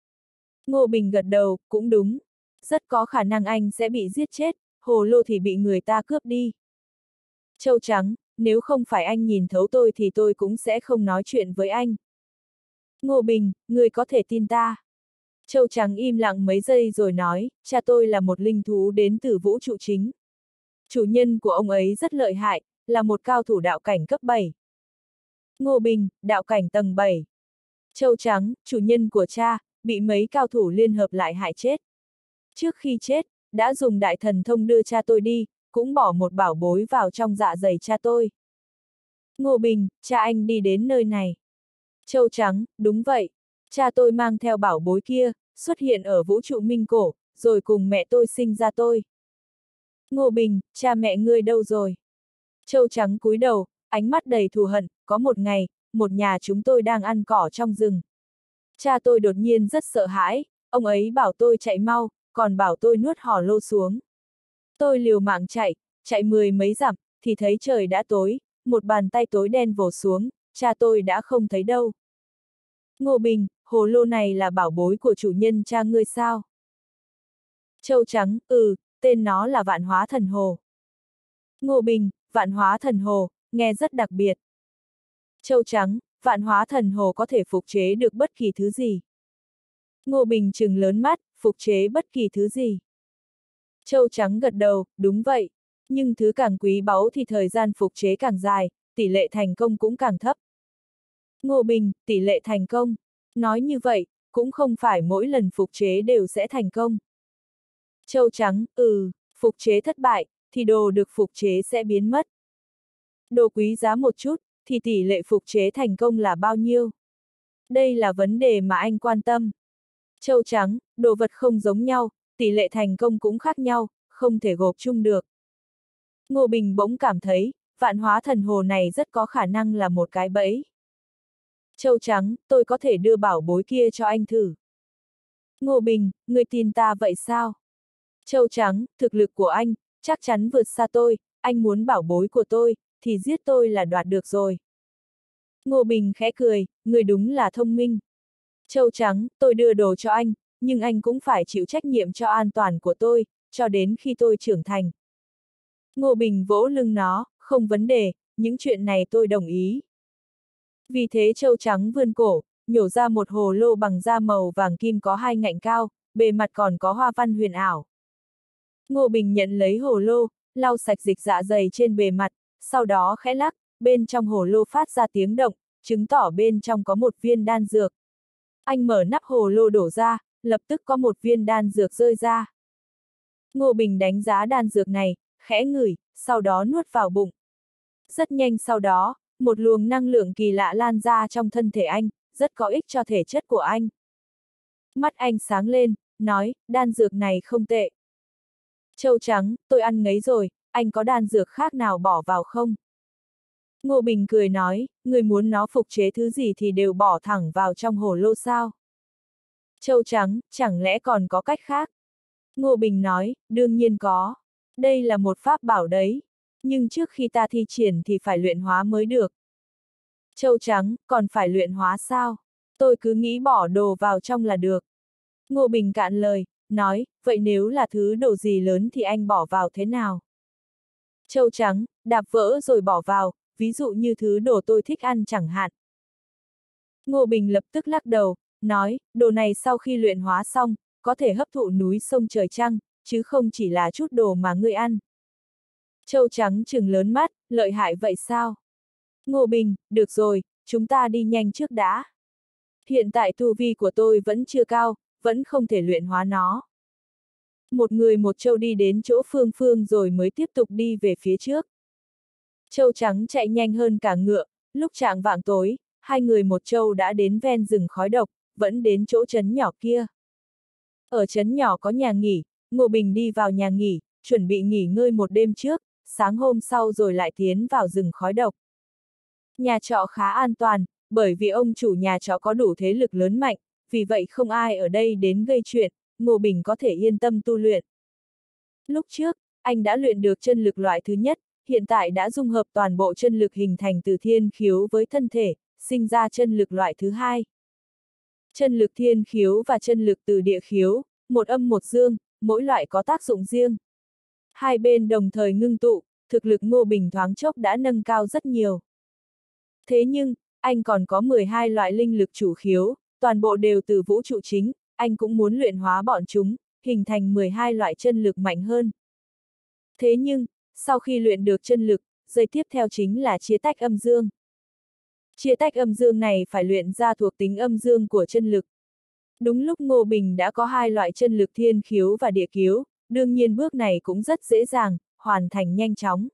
Speaker 1: Ngô Bình gật đầu, cũng đúng. Rất có khả năng anh sẽ bị giết chết, hồ lô thì bị người ta cướp đi. Trâu trắng, nếu không phải anh nhìn thấu tôi thì tôi cũng sẽ không nói chuyện với anh. Ngô Bình, người có thể tin ta. Trâu trắng im lặng mấy giây rồi nói, cha tôi là một linh thú đến từ vũ trụ chính. Chủ nhân của ông ấy rất lợi hại, là một cao thủ đạo cảnh cấp 7. Ngô Bình, đạo cảnh tầng 7. Trâu trắng, chủ nhân của cha, bị mấy cao thủ liên hợp lại hại chết. Trước khi chết, đã dùng đại thần thông đưa cha tôi đi, cũng bỏ một bảo bối vào trong dạ dày cha tôi. Ngô Bình, cha anh đi đến nơi này. Trâu trắng, đúng vậy. Cha tôi mang theo bảo bối kia, xuất hiện ở vũ trụ minh cổ, rồi cùng mẹ tôi sinh ra tôi. Ngô Bình, cha mẹ ngươi đâu rồi? Trâu trắng cúi đầu, ánh mắt đầy thù hận, có một ngày, một nhà chúng tôi đang ăn cỏ trong rừng. Cha tôi đột nhiên rất sợ hãi, ông ấy bảo tôi chạy mau, còn bảo tôi nuốt hò lô xuống. Tôi liều mạng chạy 10 mấy dặm, thì thấy trời đã tối, một bàn tay tối đen vồ xuống, cha tôi đã không thấy đâu. Ngô Bình, hồ lô này là bảo bối của chủ nhân cha ngươi sao? Trâu trắng, tên nó là Vạn Hóa Thần Hồ. Ngô Bình, Vạn Hóa Thần Hồ, nghe rất đặc biệt. Trâu trắng, Vạn Hóa Thần Hồ có thể phục chế được bất kỳ thứ gì. Ngô Bình trừng lớn mắt, phục chế bất kỳ thứ gì. Trâu trắng gật đầu, đúng vậy. Nhưng thứ càng quý báu thì thời gian phục chế càng dài, tỷ lệ thành công cũng càng thấp. Ngô Bình, tỷ lệ thành công. Nói như vậy, cũng không phải mỗi lần phục chế đều sẽ thành công. Trâu trắng, phục chế thất bại, thì đồ được phục chế sẽ biến mất. Đồ quý giá một chút, thì tỷ lệ phục chế thành công là bao nhiêu? Đây là vấn đề mà anh quan tâm. Trâu trắng, đồ vật không giống nhau, tỷ lệ thành công cũng khác nhau, không thể gộp chung được. Ngô Bình bỗng cảm thấy, Vạn Hóa Thần Hồ này rất có khả năng là một cái bẫy. Châu Trắng, tôi có thể đưa bảo bối kia cho anh thử. Ngô Bình, người tin ta vậy sao? Châu Trắng, thực lực của anh, chắc chắn vượt xa tôi, anh muốn bảo bối của tôi, thì giết tôi là đoạt được rồi. Ngô Bình khẽ cười, người đúng là thông minh. Châu Trắng, tôi đưa đồ cho anh, nhưng anh cũng phải chịu trách nhiệm cho an toàn của tôi, cho đến khi tôi trưởng thành. Ngô Bình vỗ lưng nó, không vấn đề, những chuyện này tôi đồng ý. Vì thế Châu Trắng vươn cổ, nhổ ra một hồ lô bằng da màu vàng kim có hai ngạnh cao, bề mặt còn có hoa văn huyền ảo. Ngô Bình nhận lấy hồ lô, lau sạch dịch dạ dày trên bề mặt, sau đó khẽ lắc, bên trong hồ lô phát ra tiếng động, chứng tỏ bên trong có một viên đan dược. Anh mở nắp hồ lô đổ ra, lập tức có một viên đan dược rơi ra. Ngô Bình đánh giá đan dược này, khẽ ngửi, sau đó nuốt vào bụng. Rất nhanh sau đó, một luồng năng lượng kỳ lạ lan ra trong thân thể anh, rất có ích cho thể chất của anh. Mắt anh sáng lên, nói, đan dược này không tệ. Châu Trắng, tôi ăn ngấy rồi, anh có đan dược khác nào bỏ vào không? Ngô Bình cười nói, người muốn nó phục chế thứ gì thì đều bỏ thẳng vào trong hồ lô sao? Châu Trắng, chẳng lẽ còn có cách khác? Ngô Bình nói, đương nhiên có. Đây là một pháp bảo đấy. Nhưng trước khi ta thi triển thì phải luyện hóa mới được. Châu Trắng, còn phải luyện hóa sao? Tôi cứ nghĩ bỏ đồ vào trong là được. Ngô Bình cạn lời, nói, vậy nếu là thứ đồ gì lớn thì anh bỏ vào thế nào? Châu Trắng, đạp vỡ rồi bỏ vào, ví dụ như thứ đồ tôi thích ăn chẳng hạn. Ngô Bình lập tức lắc đầu, nói, đồ này sau khi luyện hóa xong, có thể hấp thụ núi sông trời trăng, chứ không chỉ là chút đồ mà ngươi ăn. Châu Trắng trừng lớn mắt, lợi hại vậy sao? Ngô Bình, được rồi, chúng ta đi nhanh trước đã. Hiện tại tu vi của tôi vẫn chưa cao, vẫn không thể luyện hóa nó. Một người một châu đi đến chỗ Phương Phương rồi mới tiếp tục đi về phía trước. Châu Trắng chạy nhanh hơn cả ngựa, lúc chạng vạng tối, hai người một châu đã đến ven rừng khói độc, vẫn đến chỗ trấn nhỏ kia. Ở trấn nhỏ có nhà nghỉ, Ngô Bình đi vào nhà nghỉ, chuẩn bị nghỉ ngơi một đêm trước, sáng hôm sau rồi lại tiến vào rừng khói độc. Nhà trọ khá an toàn, bởi vì ông chủ nhà trọ có đủ thế lực lớn mạnh, vì vậy không ai ở đây đến gây chuyện, Ngô Bình có thể yên tâm tu luyện. Lúc trước, anh đã luyện được chân lực loại thứ nhất, hiện tại đã dung hợp toàn bộ chân lực hình thành từ thiên khiếu với thân thể, sinh ra chân lực loại thứ hai. Chân lực thiên khiếu và chân lực từ địa khiếu, một âm một dương, mỗi loại có tác dụng riêng. Hai bên đồng thời ngưng tụ, thực lực Ngô Bình thoáng chốc đã nâng cao rất nhiều. Thế nhưng, anh còn có 12 loại linh lực chủ khiếu, toàn bộ đều từ vũ trụ chính, anh cũng muốn luyện hóa bọn chúng, hình thành 12 loại chân lực mạnh hơn. Thế nhưng, sau khi luyện được chân lực, giây tiếp theo chính là chia tách âm dương. Chia tách âm dương này phải luyện ra thuộc tính âm dương của chân lực. Đúng lúc Ngô Bình đã có hai loại chân lực thiên khiếu và địa khiếu, đương nhiên bước này cũng rất dễ dàng, hoàn thành nhanh chóng.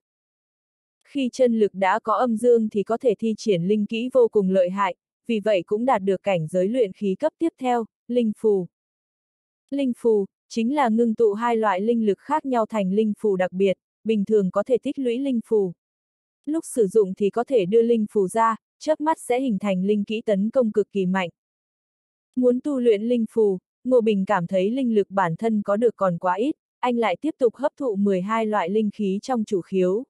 Speaker 1: Khi chân lực đã có âm dương thì có thể thi triển linh kỹ vô cùng lợi hại, vì vậy cũng đạt được cảnh giới luyện khí cấp tiếp theo, linh phù. Linh phù, chính là ngưng tụ hai loại linh lực khác nhau thành linh phù đặc biệt, bình thường có thể tích lũy linh phù. Lúc sử dụng thì có thể đưa linh phù ra, chớp mắt sẽ hình thành linh kỹ tấn công cực kỳ mạnh. Muốn tu luyện linh phù, Ngô Bình cảm thấy linh lực bản thân có được còn quá ít, anh lại tiếp tục hấp thụ 12 loại linh khí trong chủ khiếu.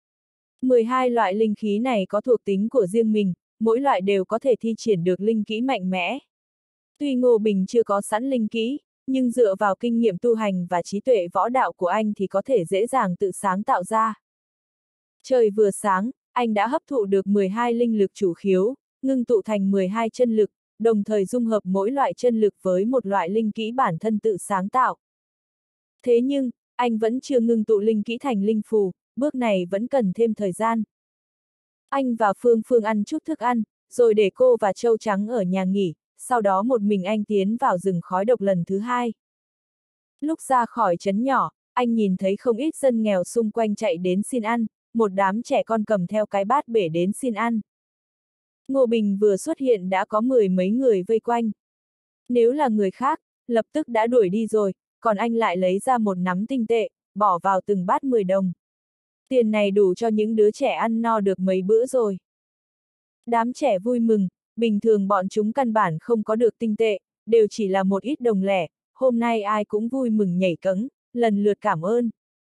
Speaker 1: 12 loại linh khí này có thuộc tính của riêng mình, mỗi loại đều có thể thi triển được linh kỹ mạnh mẽ. Tuy Ngô Bình chưa có sẵn linh kỹ, nhưng dựa vào kinh nghiệm tu hành và trí tuệ võ đạo của anh thì có thể dễ dàng tự sáng tạo ra. Trời vừa sáng, anh đã hấp thụ được 12 linh lực chủ khiếu, ngưng tụ thành 12 chân lực, đồng thời dung hợp mỗi loại chân lực với một loại linh kỹ bản thân tự sáng tạo. Thế nhưng, anh vẫn chưa ngưng tụ linh kỹ thành linh phù, bước này vẫn cần thêm thời gian. Anh và Phương Phương ăn chút thức ăn, rồi để cô và Châu Trắng ở nhà nghỉ, sau đó một mình anh tiến vào rừng khói độc lần thứ hai. Lúc ra khỏi trấn nhỏ, anh nhìn thấy không ít dân nghèo xung quanh chạy đến xin ăn, một đám trẻ con cầm theo cái bát bể đến xin ăn. Ngô Bình vừa xuất hiện đã có 10 mấy người vây quanh. Nếu là người khác, lập tức đã đuổi đi rồi, còn anh lại lấy ra một nắm tinh tệ, bỏ vào từng bát 10 đồng. Tiền này đủ cho những đứa trẻ ăn no được mấy bữa rồi. Đám trẻ vui mừng, bình thường bọn chúng căn bản không có được tinh tệ, đều chỉ là một ít đồng lẻ, hôm nay ai cũng vui mừng nhảy cẫng, lần lượt cảm ơn.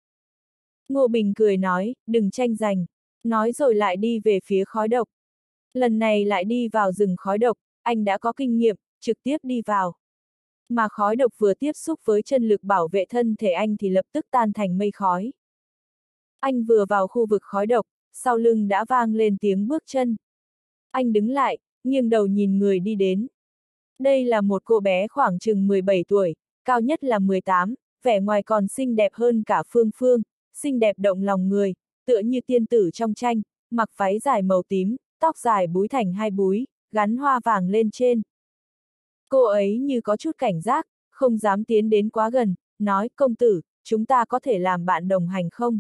Speaker 1: Ngô Bình cười nói, đừng tranh giành, nói rồi lại đi về phía khói độc. Lần này lại đi vào rừng khói độc, anh đã có kinh nghiệm, trực tiếp đi vào. Mà khói độc vừa tiếp xúc với chân lực bảo vệ thân thể anh thì lập tức tan thành mây khói. Anh vừa vào khu vực khói độc, sau lưng đã vang lên tiếng bước chân. Anh đứng lại, nghiêng đầu nhìn người đi đến. Đây là một cô bé khoảng chừng 17 tuổi, cao nhất là 18, vẻ ngoài còn xinh đẹp hơn cả Phương Phương, xinh đẹp động lòng người, tựa như tiên tử trong tranh, mặc váy dài màu tím, tóc dài búi thành hai búi, gắn hoa vàng lên trên. Cô ấy như có chút cảnh giác, không dám tiến đến quá gần, nói, công tử, chúng ta có thể làm bạn đồng hành không?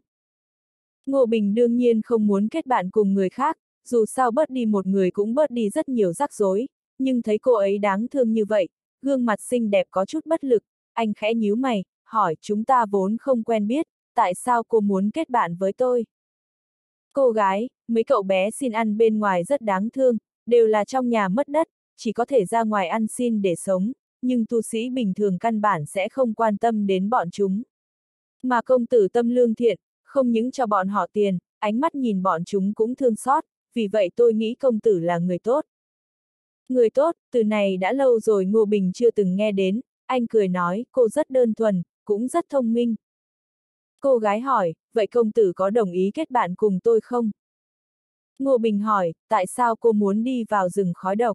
Speaker 1: Ngô Bình đương nhiên không muốn kết bạn cùng người khác, dù sao bớt đi một người cũng bớt đi rất nhiều rắc rối, nhưng thấy cô ấy đáng thương như vậy, gương mặt xinh đẹp có chút bất lực, anh khẽ nhíu mày, hỏi, chúng ta vốn không quen biết, tại sao cô muốn kết bạn với tôi? Cô gái, mấy cậu bé xin ăn bên ngoài rất đáng thương, đều là trong nhà mất đất, chỉ có thể ra ngoài ăn xin để sống, nhưng tu sĩ bình thường căn bản sẽ không quan tâm đến bọn chúng. Mà công tử tâm lương thiện, không những cho bọn họ tiền, ánh mắt nhìn bọn chúng cũng thương xót, vì vậy tôi nghĩ công tử là người tốt. Người tốt, từ này đã lâu rồi Ngô Bình chưa từng nghe đến, anh cười nói, cô rất đơn thuần, cũng rất thông minh. Cô gái hỏi, vậy công tử có đồng ý kết bạn cùng tôi không? Ngô Bình hỏi, tại sao cô muốn đi vào rừng khói độc?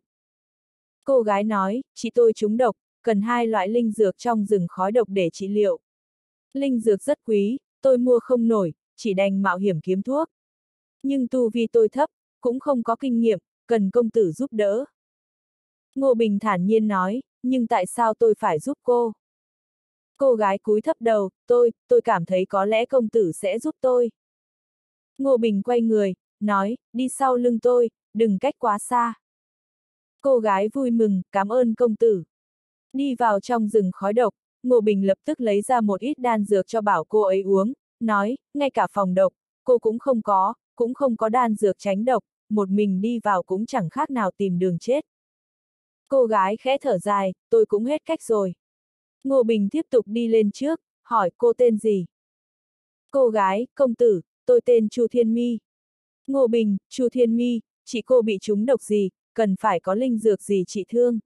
Speaker 1: Cô gái nói, chị tôi trúng độc, cần 2 loại linh dược trong rừng khói độc để trị liệu. Linh dược rất quý, tôi mua không nổi, chỉ đành mạo hiểm kiếm thuốc. Nhưng tu vi tôi thấp, cũng không có kinh nghiệm, cần công tử giúp đỡ. Ngô Bình thản nhiên nói, nhưng tại sao tôi phải giúp cô? Cô gái cúi thấp đầu, tôi cảm thấy có lẽ công tử sẽ giúp tôi. Ngô Bình quay người, nói, đi sau lưng tôi, đừng cách quá xa. Cô gái vui mừng, cảm ơn công tử. Đi vào trong rừng khói độc, Ngô Bình lập tức lấy ra một ít đan dược cho bảo cô ấy uống, nói, ngay cả phòng độc, cô cũng không có đan dược tránh độc, một mình đi vào cũng chẳng khác nào tìm đường chết. Cô gái khẽ thở dài, tôi cũng hết cách rồi. Ngô Bình tiếp tục đi lên trước, hỏi cô tên gì? Cô gái, công tử, tôi tên Chu Thiên Mi. Ngô Bình, Chu Thiên Mi, chị cô bị trúng độc gì, cần phải có linh dược gì trị thương?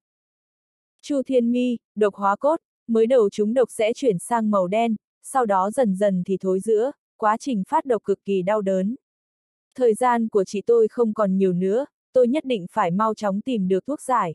Speaker 1: Chu Thiên Mi, độc hóa cốt, mới đầu trúng độc sẽ chuyển sang màu đen, sau đó dần dần thì thối rữa, quá trình phát độc cực kỳ đau đớn. Thời gian của chị tôi không còn nhiều nữa, tôi nhất định phải mau chóng tìm được thuốc giải.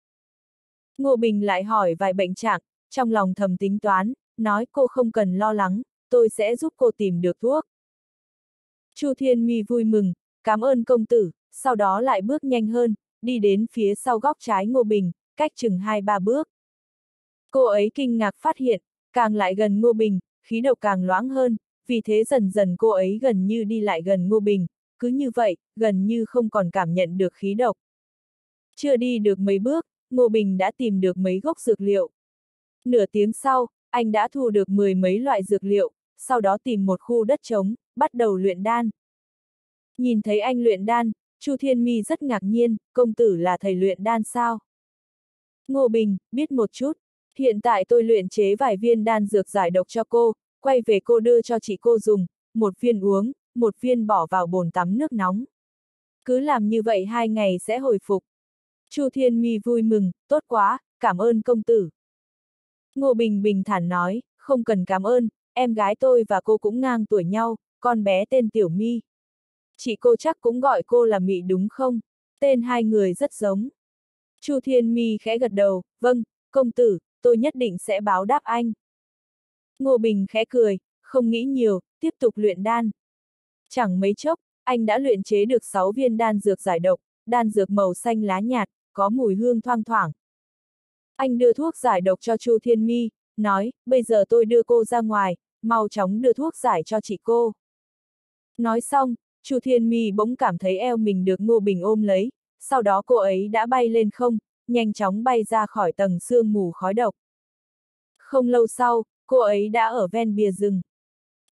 Speaker 1: Ngô Bình lại hỏi vài bệnh trạng, trong lòng thầm tính toán, nói cô không cần lo lắng, tôi sẽ giúp cô tìm được thuốc. Chu Thiên Mi vui mừng, cảm ơn công tử, sau đó lại bước nhanh hơn, đi đến phía sau góc trái Ngô Bình, cách chừng 2-3 bước. Cô ấy kinh ngạc phát hiện, càng lại gần Ngô Bình, khí độc càng loãng hơn, vì thế dần dần cô ấy gần như đi lại gần Ngô Bình, cứ như vậy, gần như không còn cảm nhận được khí độc. Chưa đi được mấy bước, Ngô Bình đã tìm được mấy gốc dược liệu. Nửa tiếng sau, anh đã thu được 10 mấy loại dược liệu, sau đó tìm một khu đất trống, bắt đầu luyện đan. Nhìn thấy anh luyện đan, Chu Thiên Mi rất ngạc nhiên, công tử là thầy luyện đan sao? Ngô Bình, biết một chút, hiện tại tôi luyện chế vài viên đan dược giải độc cho cô, quay về cô đưa cho chị cô dùng, một viên uống, một viên bỏ vào bồn tắm nước nóng. Cứ làm như vậy 2 ngày sẽ hồi phục. Chu Thiên Mi vui mừng, tốt quá, cảm ơn công tử. Ngô Bình bình thản nói, không cần cảm ơn, em gái tôi và cô cũng ngang tuổi nhau, con bé tên Tiểu Mi. Chị cô chắc cũng gọi cô là Mị đúng không? Tên hai người rất giống. Chu Thiên Mi khẽ gật đầu, vâng, công tử, tôi nhất định sẽ báo đáp anh. Ngô Bình khẽ cười, không nghĩ nhiều, tiếp tục luyện đan. Chẳng mấy chốc, anh đã luyện chế được 6 viên đan dược giải độc, đan dược màu xanh lá nhạt, có mùi hương thoang thoảng. Anh đưa thuốc giải độc cho Chu Thiên Mi, nói, bây giờ tôi đưa cô ra ngoài, mau chóng đưa thuốc giải cho chị cô. Nói xong, Chu Thiên Mi bỗng cảm thấy eo mình được Ngô Bình ôm lấy, sau đó cô ấy đã bay lên không, nhanh chóng bay ra khỏi tầng sương mù khói độc. Không lâu sau, cô ấy đã ở ven bìa rừng.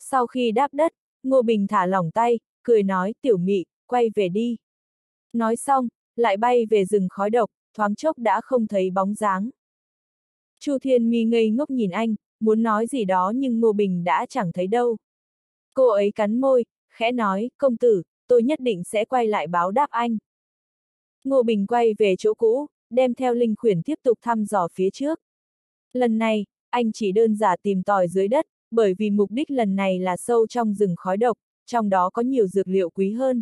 Speaker 1: Sau khi đáp đất, Ngô Bình thả lỏng tay, cười nói tiểu mị, quay về đi. Nói xong, lại bay về rừng khói độc, thoáng chốc đã không thấy bóng dáng. Chu Thiên Mi ngây ngốc nhìn anh, muốn nói gì đó nhưng Ngô Bình đã chẳng thấy đâu. Cô ấy cắn môi, khẽ nói, công tử, tôi nhất định sẽ quay lại báo đáp anh. Ngô Bình quay về chỗ cũ, đem theo linh khuyển tiếp tục thăm dò phía trước. Lần này, anh chỉ đơn giản tìm tòi dưới đất, bởi vì mục đích lần này là sâu trong rừng khói độc, trong đó có nhiều dược liệu quý hơn.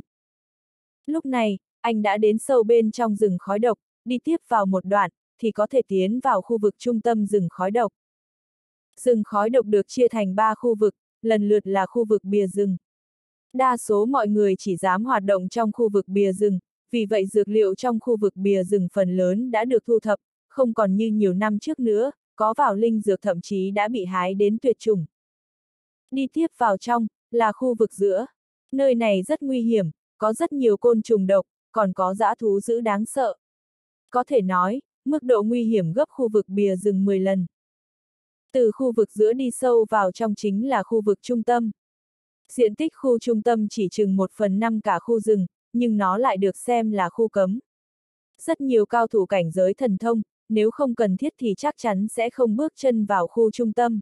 Speaker 1: Lúc này, anh đã đến sâu bên trong rừng khói độc, đi tiếp vào một đoạn, thì có thể tiến vào khu vực trung tâm rừng khói độc. Rừng khói độc được chia thành 3 khu vực, lần lượt là khu vực bìa rừng. Đa số mọi người chỉ dám hoạt động trong khu vực bìa rừng, vì vậy dược liệu trong khu vực bìa rừng phần lớn đã được thu thập, không còn như nhiều năm trước nữa, có vào linh dược thậm chí đã bị hái đến tuyệt chủng. Đi tiếp vào trong, là khu vực giữa. Nơi này rất nguy hiểm, có rất nhiều côn trùng độc, còn có dã thú dữ đáng sợ. Có thể nói, mức độ nguy hiểm gấp khu vực bìa rừng 10 lần. Từ khu vực giữa đi sâu vào trong chính là khu vực trung tâm. Diện tích khu trung tâm chỉ chừng 1/5 cả khu rừng, nhưng nó lại được xem là khu cấm. Rất nhiều cao thủ cảnh giới thần thông, nếu không cần thiết thì chắc chắn sẽ không bước chân vào khu trung tâm.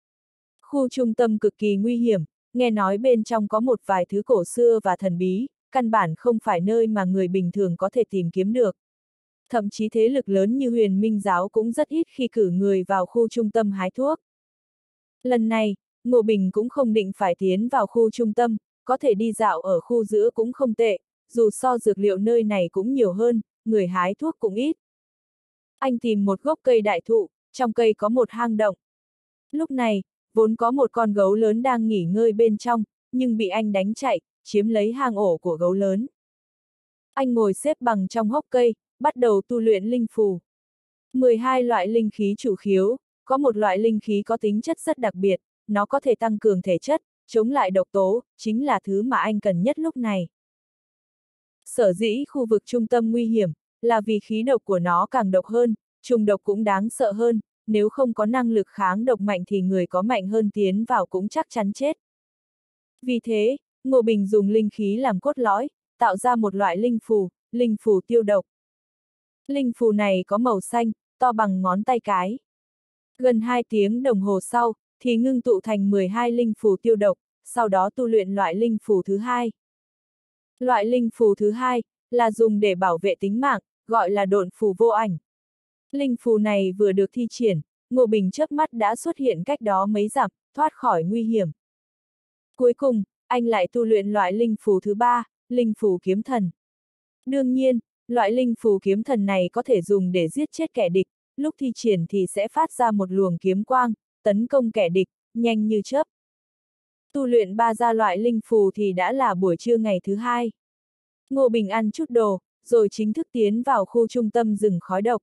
Speaker 1: Khu trung tâm cực kỳ nguy hiểm, nghe nói bên trong có một vài thứ cổ xưa và thần bí, căn bản không phải nơi mà người bình thường có thể tìm kiếm được. Thậm chí thế lực lớn như Huyền Minh Giáo cũng rất ít khi cử người vào khu trung tâm hái thuốc. Lần này, Ngô Bình cũng không định phải tiến vào khu trung tâm, có thể đi dạo ở khu giữa cũng không tệ, dù so dược liệu nơi này cũng nhiều hơn, người hái thuốc cũng ít. Anh tìm một gốc cây đại thụ, trong cây có một hang động. Lúc này, vốn có một con gấu lớn đang nghỉ ngơi bên trong, nhưng bị anh đánh chạy, chiếm lấy hang ổ của gấu lớn. Anh ngồi xếp bằng trong hốc cây, bắt đầu tu luyện linh phù. 12 loại linh khí chủ khiếu, có một loại linh khí có tính chất rất đặc biệt, nó có thể tăng cường thể chất, chống lại độc tố, chính là thứ mà anh cần nhất lúc này. Sở dĩ khu vực trung tâm nguy hiểm, là vì khí độc của nó càng độc hơn, trùng độc cũng đáng sợ hơn, nếu không có năng lực kháng độc mạnh thì người có mạnh hơn tiến vào cũng chắc chắn chết. Vì thế, Ngô Bình dùng linh khí làm cốt lõi, tạo ra một loại linh phù tiêu độc. Linh phù này có màu xanh, to bằng ngón tay cái. Gần 2 tiếng đồng hồ sau, thì ngưng tụ thành 12 linh phù tiêu độc, sau đó tu luyện loại linh phù thứ hai. Loại linh phù thứ hai, là dùng để bảo vệ tính mạng, gọi là độn phù vô ảnh. Linh phù này vừa được thi triển, Ngô Bình chớp mắt đã xuất hiện cách đó mấy dặm, thoát khỏi nguy hiểm. Cuối cùng, anh lại tu luyện loại linh phù thứ ba, linh phù kiếm thần. Đương nhiên, loại linh phù kiếm thần này có thể dùng để giết chết kẻ địch, lúc thi triển thì sẽ phát ra một luồng kiếm quang, tấn công kẻ địch, nhanh như chớp. Tu luyện 3 gia loại linh phù thì đã là buổi trưa ngày thứ hai. Ngô Bình ăn chút đồ, rồi chính thức tiến vào khu trung tâm rừng khói độc.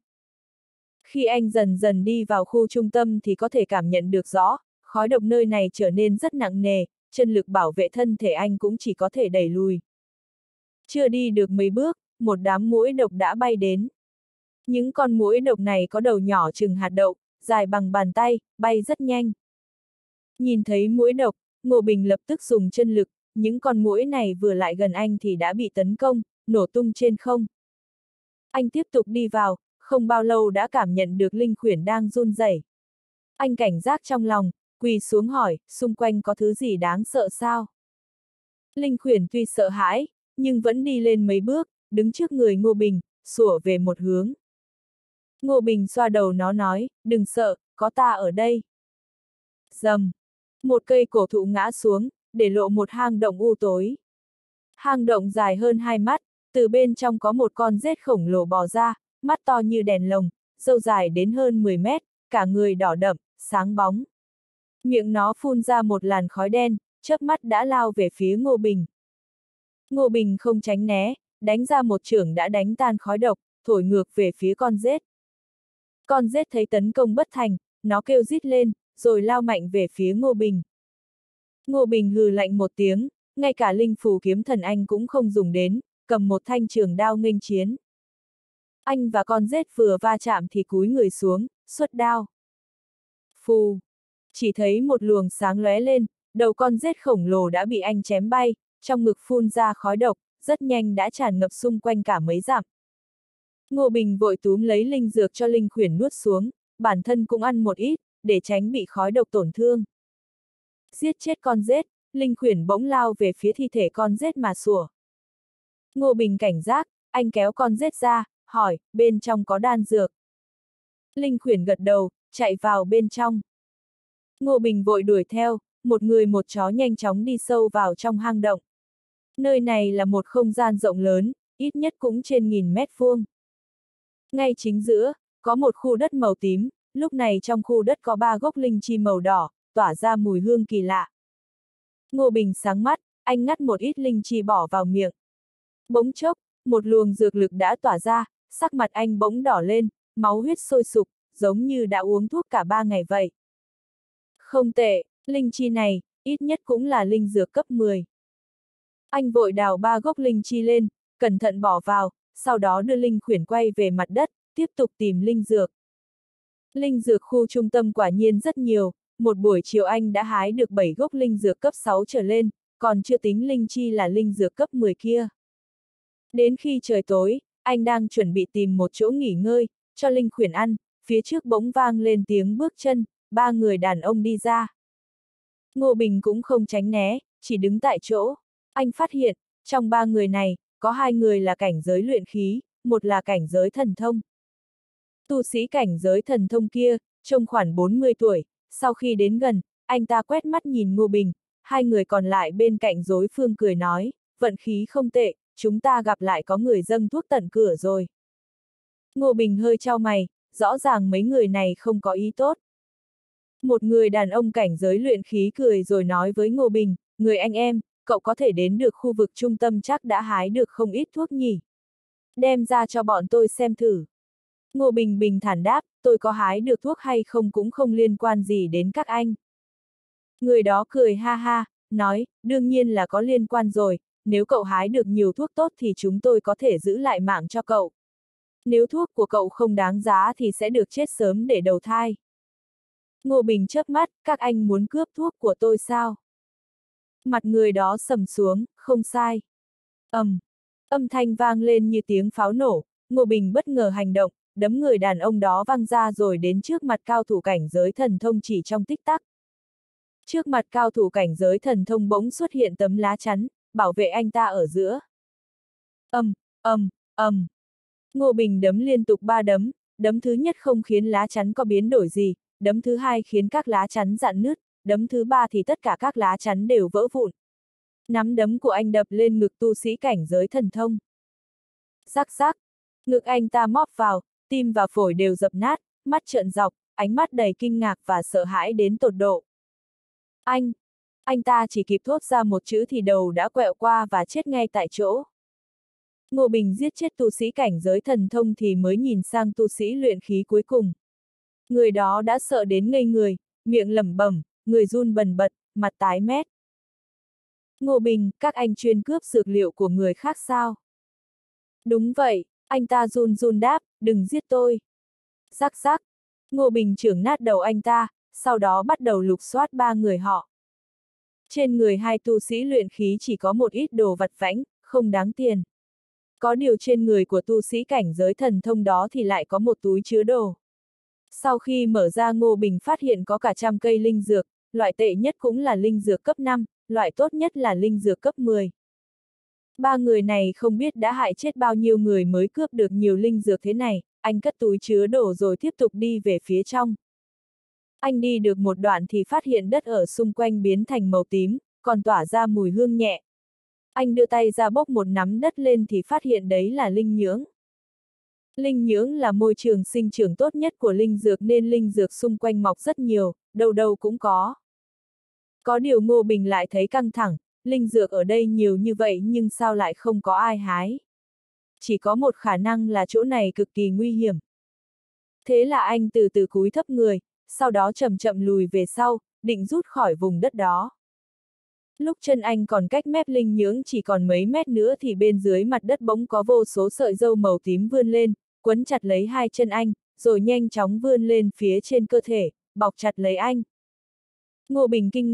Speaker 1: Khi anh dần dần đi vào khu trung tâm thì có thể cảm nhận được rõ, khói độc nơi này trở nên rất nặng nề, chân lực bảo vệ thân thể anh cũng chỉ có thể đẩy lùi. Chưa đi được mấy bước, một đám muỗi độc đã bay đến. Những con muỗi độc này có đầu nhỏ chừng hạt đậu, dài bằng bàn tay, bay rất nhanh. Nhìn thấy muỗi độc, Ngô Bình lập tức dùng chân lực, những con muỗi này vừa lại gần anh thì đã bị tấn công, nổ tung trên không. Anh tiếp tục đi vào, không bao lâu đã cảm nhận được linh khuyển đang run rẩy. Anh cảnh giác trong lòng, quỳ xuống hỏi, xung quanh có thứ gì đáng sợ sao? Linh khuyển tuy sợ hãi, nhưng vẫn đi lên mấy bước, đứng trước người Ngô Bình, sủa về một hướng. Ngô Bình xoa đầu nó nói, đừng sợ, có ta ở đây. Rầm. Một cây cổ thụ ngã xuống, để lộ một hang động u tối. Hang động dài hơn 2 mắt, từ bên trong có một con rết khổng lồ bò ra, mắt to như đèn lồng, râu dài đến hơn 10 mét, cả người đỏ đậm, sáng bóng. Miệng nó phun ra một làn khói đen, chớp mắt đã lao về phía Ngô Bình. Ngô Bình không tránh né, đánh ra một chưởng đã đánh tan khói độc, thổi ngược về phía con rết. Con rết thấy tấn công bất thành, nó kêu rít lên, rồi lao mạnh về phía Ngô Bình. Ngô Bình hừ lạnh một tiếng, ngay cả linh phù kiếm thần anh cũng không dùng đến, cầm một thanh trường đao nghênh chiến. Anh và con rết vừa va chạm thì cúi người xuống, xuất đao. Phù! Chỉ thấy một luồng sáng lóe lên, đầu con rết khổng lồ đã bị anh chém bay, trong ngực phun ra khói độc, rất nhanh đã tràn ngập xung quanh cả mấy dặm. Ngô Bình vội túm lấy linh dược cho linh khuyển nuốt xuống, bản thân cũng ăn một ít, để tránh bị khói độc tổn thương. Giết chết con rết, linh khuyển bỗng lao về phía thi thể con rết mà sủa. Ngô Bình cảnh giác, anh kéo con rết ra, hỏi, bên trong có đan dược. Linh khuyển gật đầu, chạy vào bên trong. Ngô Bình vội đuổi theo, một người một chó nhanh chóng đi sâu vào trong hang động. Nơi này là một không gian rộng lớn, ít nhất cũng trên 1000 mét vuông. Ngay chính giữa, có một khu đất màu tím, lúc này trong khu đất có 3 gốc linh chi màu đỏ, tỏa ra mùi hương kỳ lạ. Ngô Bình sáng mắt, anh ngắt một ít linh chi bỏ vào miệng. Bỗng chốc, một luồng dược lực đã tỏa ra, sắc mặt anh bỗng đỏ lên, máu huyết sôi sục, giống như đã uống thuốc cả 3 ngày vậy. Không tệ, linh chi này, ít nhất cũng là linh dược cấp 10. Anh vội đào 3 gốc linh chi lên, cẩn thận bỏ vào, sau đó đưa linh khuyển quay về mặt đất, tiếp tục tìm linh dược. Linh dược khu trung tâm quả nhiên rất nhiều, một buổi chiều anh đã hái được 7 gốc linh dược cấp 6 trở lên, còn chưa tính linh chi là linh dược cấp 10 kia. Đến khi trời tối, anh đang chuẩn bị tìm một chỗ nghỉ ngơi, cho linh khuyển ăn, phía trước bỗng vang lên tiếng bước chân, 3 người đàn ông đi ra. Ngô Bình cũng không tránh né, chỉ đứng tại chỗ. Anh phát hiện, trong 3 người này, có 2 người là cảnh giới luyện khí, một là cảnh giới thần thông. Tu sĩ cảnh giới thần thông kia, trông khoảng 40 tuổi, sau khi đến gần, anh ta quét mắt nhìn Ngô Bình, 2 người còn lại bên cạnh đối phương cười nói, vận khí không tệ, chúng ta gặp lại có người dâng thuốc tận cửa rồi. Ngô Bình hơi chau mày, rõ ràng mấy người này không có ý tốt. Một người đàn ông cảnh giới luyện khí cười rồi nói với Ngô Bình, người anh em, cậu có thể đến được khu vực trung tâm chắc đã hái được không ít thuốc nhỉ. Đem ra cho bọn tôi xem thử. Ngô Bình bình thản đáp, tôi có hái được thuốc hay không cũng không liên quan gì đến các anh. Người đó cười ha ha, nói, đương nhiên là có liên quan rồi, nếu cậu hái được nhiều thuốc tốt thì chúng tôi có thể giữ lại mạng cho cậu. Nếu thuốc của cậu không đáng giá thì sẽ được chết sớm để đầu thai. Ngô Bình chớp mắt, các anh muốn cướp thuốc của tôi sao? Mặt người đó sầm xuống, không sai. Âm thanh vang lên như tiếng pháo nổ, Ngô Bình bất ngờ hành động, đấm người đàn ông đó văng ra rồi đến trước mặt cao thủ cảnh giới thần thông chỉ trong tích tắc. Trước mặt cao thủ cảnh giới thần thông bỗng xuất hiện tấm lá chắn, bảo vệ anh ta ở giữa. Ngô Bình đấm liên tục 3 đấm, đấm thứ nhất không khiến lá chắn có biến đổi gì, đấm thứ hai khiến các lá chắn rạn nứt, đấm thứ ba thì tất cả các lá chắn đều vỡ vụn. Nắm đấm của anh đập lên ngực tu sĩ cảnh giới thần thông. Rắc rắc, ngực anh ta móp vào, tim và phổi đều dập nát, mắt trợn dọc, ánh mắt đầy kinh ngạc và sợ hãi đến tột độ. Anh ta chỉ kịp thốt ra một chữ thì đầu đã quẹo qua và chết ngay tại chỗ. Ngô Bình giết chết tu sĩ cảnh giới thần thông thì mới nhìn sang tu sĩ luyện khí cuối cùng. Người đó đã sợ đến ngây người, miệng lẩm bẩm, người run bần bật, mặt tái mét. Ngô Bình, các anh chuyên cướp dược liệu của người khác sao? Đúng vậy, anh ta run run đáp, đừng giết tôi. Rắc rắc, Ngô Bình chưởng nát đầu anh ta, sau đó bắt đầu lục soát 3 người họ. Trên người 2 tu sĩ luyện khí chỉ có một ít đồ vặt vãnh, không đáng tiền. Có điều trên người của tu sĩ cảnh giới thần thông đó thì lại có một túi chứa đồ. Sau khi mở ra Ngô Bình phát hiện có cả 100 cây linh dược, loại tệ nhất cũng là linh dược cấp 5, loại tốt nhất là linh dược cấp 10. 3 người này không biết đã hại chết bao nhiêu người mới cướp được nhiều linh dược thế này, anh cất túi chứa đồ rồi tiếp tục đi về phía trong. Anh đi được một đoạn thì phát hiện đất ở xung quanh biến thành màu tím, còn tỏa ra mùi hương nhẹ. Anh đưa tay ra bốc một nắm đất lên thì phát hiện đấy là linh nhưỡng. Linh nhưỡng là môi trường sinh trưởng tốt nhất của linh dược nên linh dược xung quanh mọc rất nhiều, đâu đâu cũng có. Có điều Ngô Bình lại thấy căng thẳng, linh dược ở đây nhiều như vậy nhưng sao lại không có ai hái? Chỉ có một khả năng là chỗ này cực kỳ nguy hiểm. Thế là anh từ từ cúi thấp người, sau đó chậm chậm lùi về sau, định rút khỏi vùng đất đó. Lúc chân anh còn cách mép linh nhưỡng chỉ còn mấy mét nữa thì bên dưới mặt đất bỗng có vô số sợi râu màu tím vươn lên, quấn chặt lấy 2 chân anh, rồi nhanh chóng vươn lên phía trên cơ thể, bọc chặt lấy anh. Ngô Bình kinh ngạc,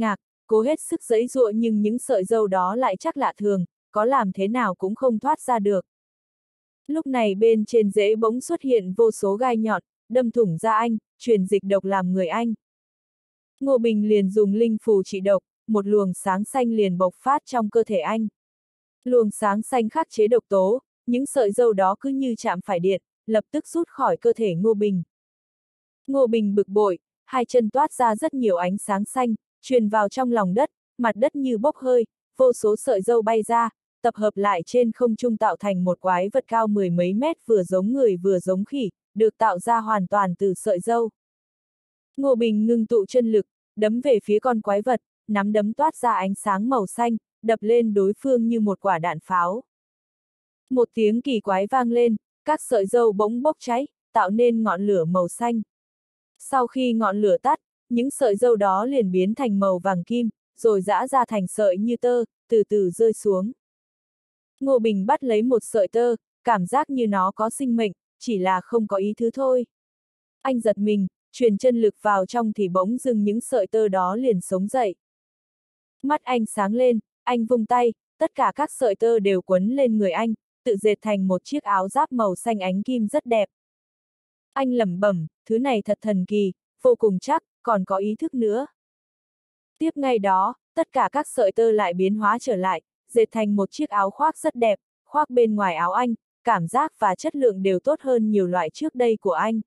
Speaker 1: cố hết sức giãy giụa nhưng những sợi dâu đó lại chắc lạ thường, có làm thế nào cũng không thoát ra được. Lúc này bên trên rễ bỗng xuất hiện vô số gai nhọn, đâm thủng da anh, truyền dịch độc làm người anh. Ngô Bình liền dùng linh phù trị độc, một luồng sáng xanh liền bộc phát trong cơ thể anh. Luồng sáng xanh khắc chế độc tố, những sợi dâu đó cứ như chạm phải điện, lập tức rút khỏi cơ thể Ngô Bình. Ngô Bình bực bội, hai chân toát ra rất nhiều ánh sáng xanh, truyền vào trong lòng đất, mặt đất như bốc hơi, vô số sợi dâu bay ra, tập hợp lại trên không trung tạo thành một quái vật cao mười mấy mét vừa giống người vừa giống khỉ, được tạo ra hoàn toàn từ sợi dâu. Ngô Bình ngưng tụ chân lực, đấm về phía con quái vật, nắm đấm toát ra ánh sáng màu xanh, đập lên đối phương như một quả đạn pháo. Một tiếng kỳ quái vang lên, các sợi dâu bỗng bốc cháy, tạo nên ngọn lửa màu xanh. Sau khi ngọn lửa tắt, những sợi dâu đó liền biến thành màu vàng kim, rồi giã ra thành sợi như tơ, từ từ rơi xuống. Ngô Bình bắt lấy một sợi tơ, cảm giác như nó có sinh mệnh, chỉ là không có ý thứ thôi. Anh giật mình, truyền chân lực vào trong thì bỗng dưng những sợi tơ đó liền sống dậy. Mắt anh sáng lên, anh vung tay, tất cả các sợi tơ đều quấn lên người anh, tự dệt thành một chiếc áo giáp màu xanh ánh kim rất đẹp. Anh lẩm bẩm, thứ này thật thần kỳ, vô cùng chắc, còn có ý thức nữa. Tiếp ngay đó, tất cả các sợi tơ lại biến hóa trở lại, dệt thành một chiếc áo khoác rất đẹp, khoác bên ngoài áo anh, cảm giác và chất lượng đều tốt hơn nhiều loại trước đây của anh.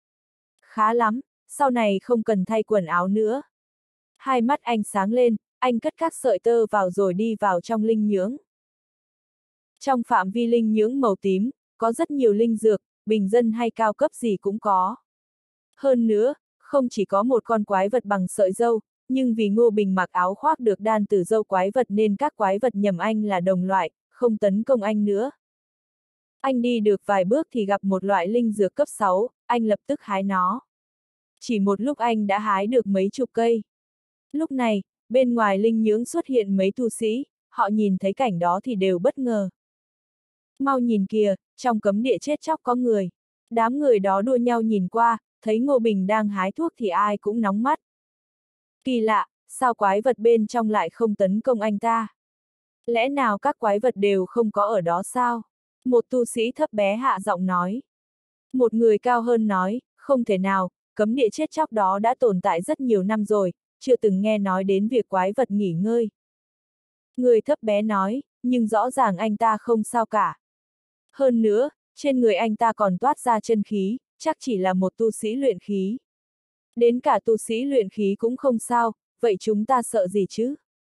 Speaker 1: Khá lắm, sau này không cần thay quần áo nữa. Hai mắt anh sáng lên, anh cất các sợi tơ vào rồi đi vào trong linh nhưỡng. Trong phạm vi linh nhưỡng màu tím, có rất nhiều linh dược, bình dân hay cao cấp gì cũng có. Hơn nữa, không chỉ có một con quái vật bằng sợi dâu, nhưng vì Ngô Bình mặc áo khoác được đan từ dâu quái vật nên các quái vật nhầm anh là đồng loại, không tấn công anh nữa. Anh đi được vài bước thì gặp một loại linh dược cấp 6, anh lập tức hái nó. Chỉ một lúc anh đã hái được mấy chục cây. Lúc này, bên ngoài linh nhưỡng xuất hiện mấy tu sĩ, họ nhìn thấy cảnh đó thì đều bất ngờ. Mau nhìn kìa, trong cấm địa chết chóc có người. Đám người đó đua nhau nhìn qua, thấy Ngô Bình đang hái thuốc thì ai cũng nóng mắt. Kỳ lạ, sao quái vật bên trong lại không tấn công anh ta? Lẽ nào các quái vật đều không có ở đó sao? Một tu sĩ thấp bé hạ giọng nói. Một người cao hơn nói, không thể nào, cấm địa chết chóc đó đã tồn tại rất nhiều năm rồi, chưa từng nghe nói đến việc quái vật nghỉ ngơi. Người thấp bé nói, nhưng rõ ràng anh ta không sao cả. Hơn nữa, trên người anh ta còn toát ra chân khí, chắc chỉ là một tu sĩ luyện khí. Đến cả tu sĩ luyện khí cũng không sao, vậy chúng ta sợ gì chứ?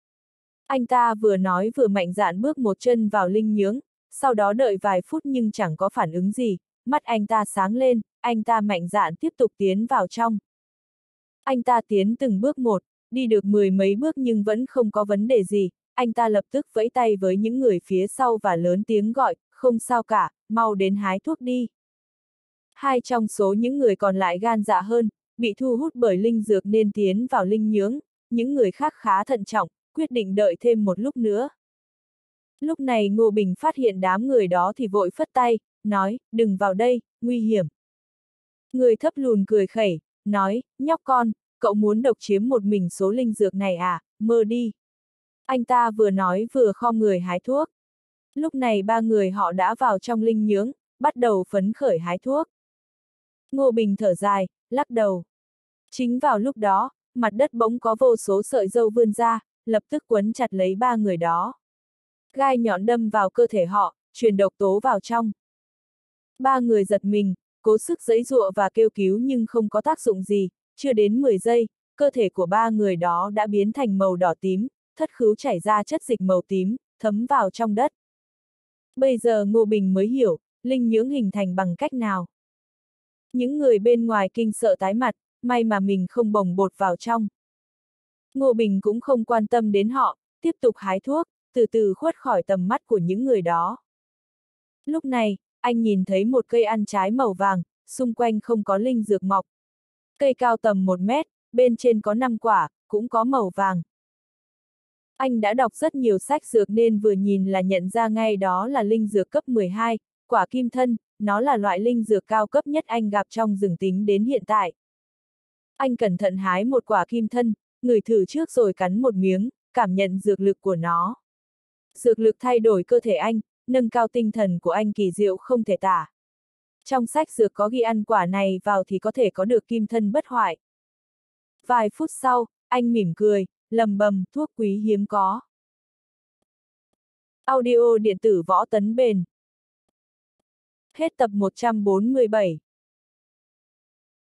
Speaker 1: Anh ta vừa nói vừa mạnh dạn bước một chân vào linh nhưỡng, sau đó đợi vài phút nhưng chẳng có phản ứng gì, mắt anh ta sáng lên, anh ta mạnh dạn tiếp tục tiến vào trong. Anh ta tiến từng bước một, đi được mười mấy bước nhưng vẫn không có vấn đề gì, anh ta lập tức vẫy tay với những người phía sau và lớn tiếng gọi, không sao cả, mau đến hái thuốc đi. Hai trong số những người còn lại gan dạ hơn, bị thu hút bởi linh dược nên tiến vào linh nhưỡng, những người khác khá thận trọng, quyết định đợi thêm một lúc nữa. Lúc này Ngô Bình phát hiện đám người đó thì vội phất tay, nói, đừng vào đây, nguy hiểm. Người thấp lùn cười khẩy, nói, nhóc con, cậu muốn độc chiếm một mình số linh dược này à, mơ đi. Anh ta vừa nói vừa khom người hái thuốc. Lúc này ba người họ đã vào trong linh nhưỡng, bắt đầu phấn khởi hái thuốc. Ngô Bình thở dài, lắc đầu. Chính vào lúc đó, mặt đất bỗng có vô số sợi dâu vươn ra, lập tức quấn chặt lấy ba người đó. Gai nhọn đâm vào cơ thể họ, truyền độc tố vào trong. Ba người giật mình, cố sức giãy giụa và kêu cứu nhưng không có tác dụng gì, chưa đến 10 giây, cơ thể của ba người đó đã biến thành màu đỏ tím, thất khứu chảy ra chất dịch màu tím, thấm vào trong đất. Bây giờ Ngô Bình mới hiểu, linh nhưỡng hình thành bằng cách nào. Những người bên ngoài kinh sợ tái mặt, may mà mình không bồng bột vào trong. Ngô Bình cũng không quan tâm đến họ, tiếp tục hái thuốc, từ từ khuất khỏi tầm mắt của những người đó. Lúc này, anh nhìn thấy một cây ăn trái màu vàng, xung quanh không có linh dược mọc. Cây cao tầm 1 mét, bên trên có 5 quả, cũng có màu vàng. Anh đã đọc rất nhiều sách dược nên vừa nhìn là nhận ra ngay đó là linh dược cấp 12, quả kim thân, nó là loại linh dược cao cấp nhất anh gặp trong rừng tính đến hiện tại. Anh cẩn thận hái một quả kim thân, ngửi thử trước rồi cắn một miếng, cảm nhận dược lực của nó. Dược lực thay đổi cơ thể anh, nâng cao tinh thần của anh kỳ diệu không thể tả. Trong sách dược có ghi ăn quả này vào thì có thể có được kim thân bất hoại. Vài phút sau, anh mỉm cười, lầm bầm, thuốc quý hiếm có. Audio điện tử Võ Tấn Bền. Hết tập 147.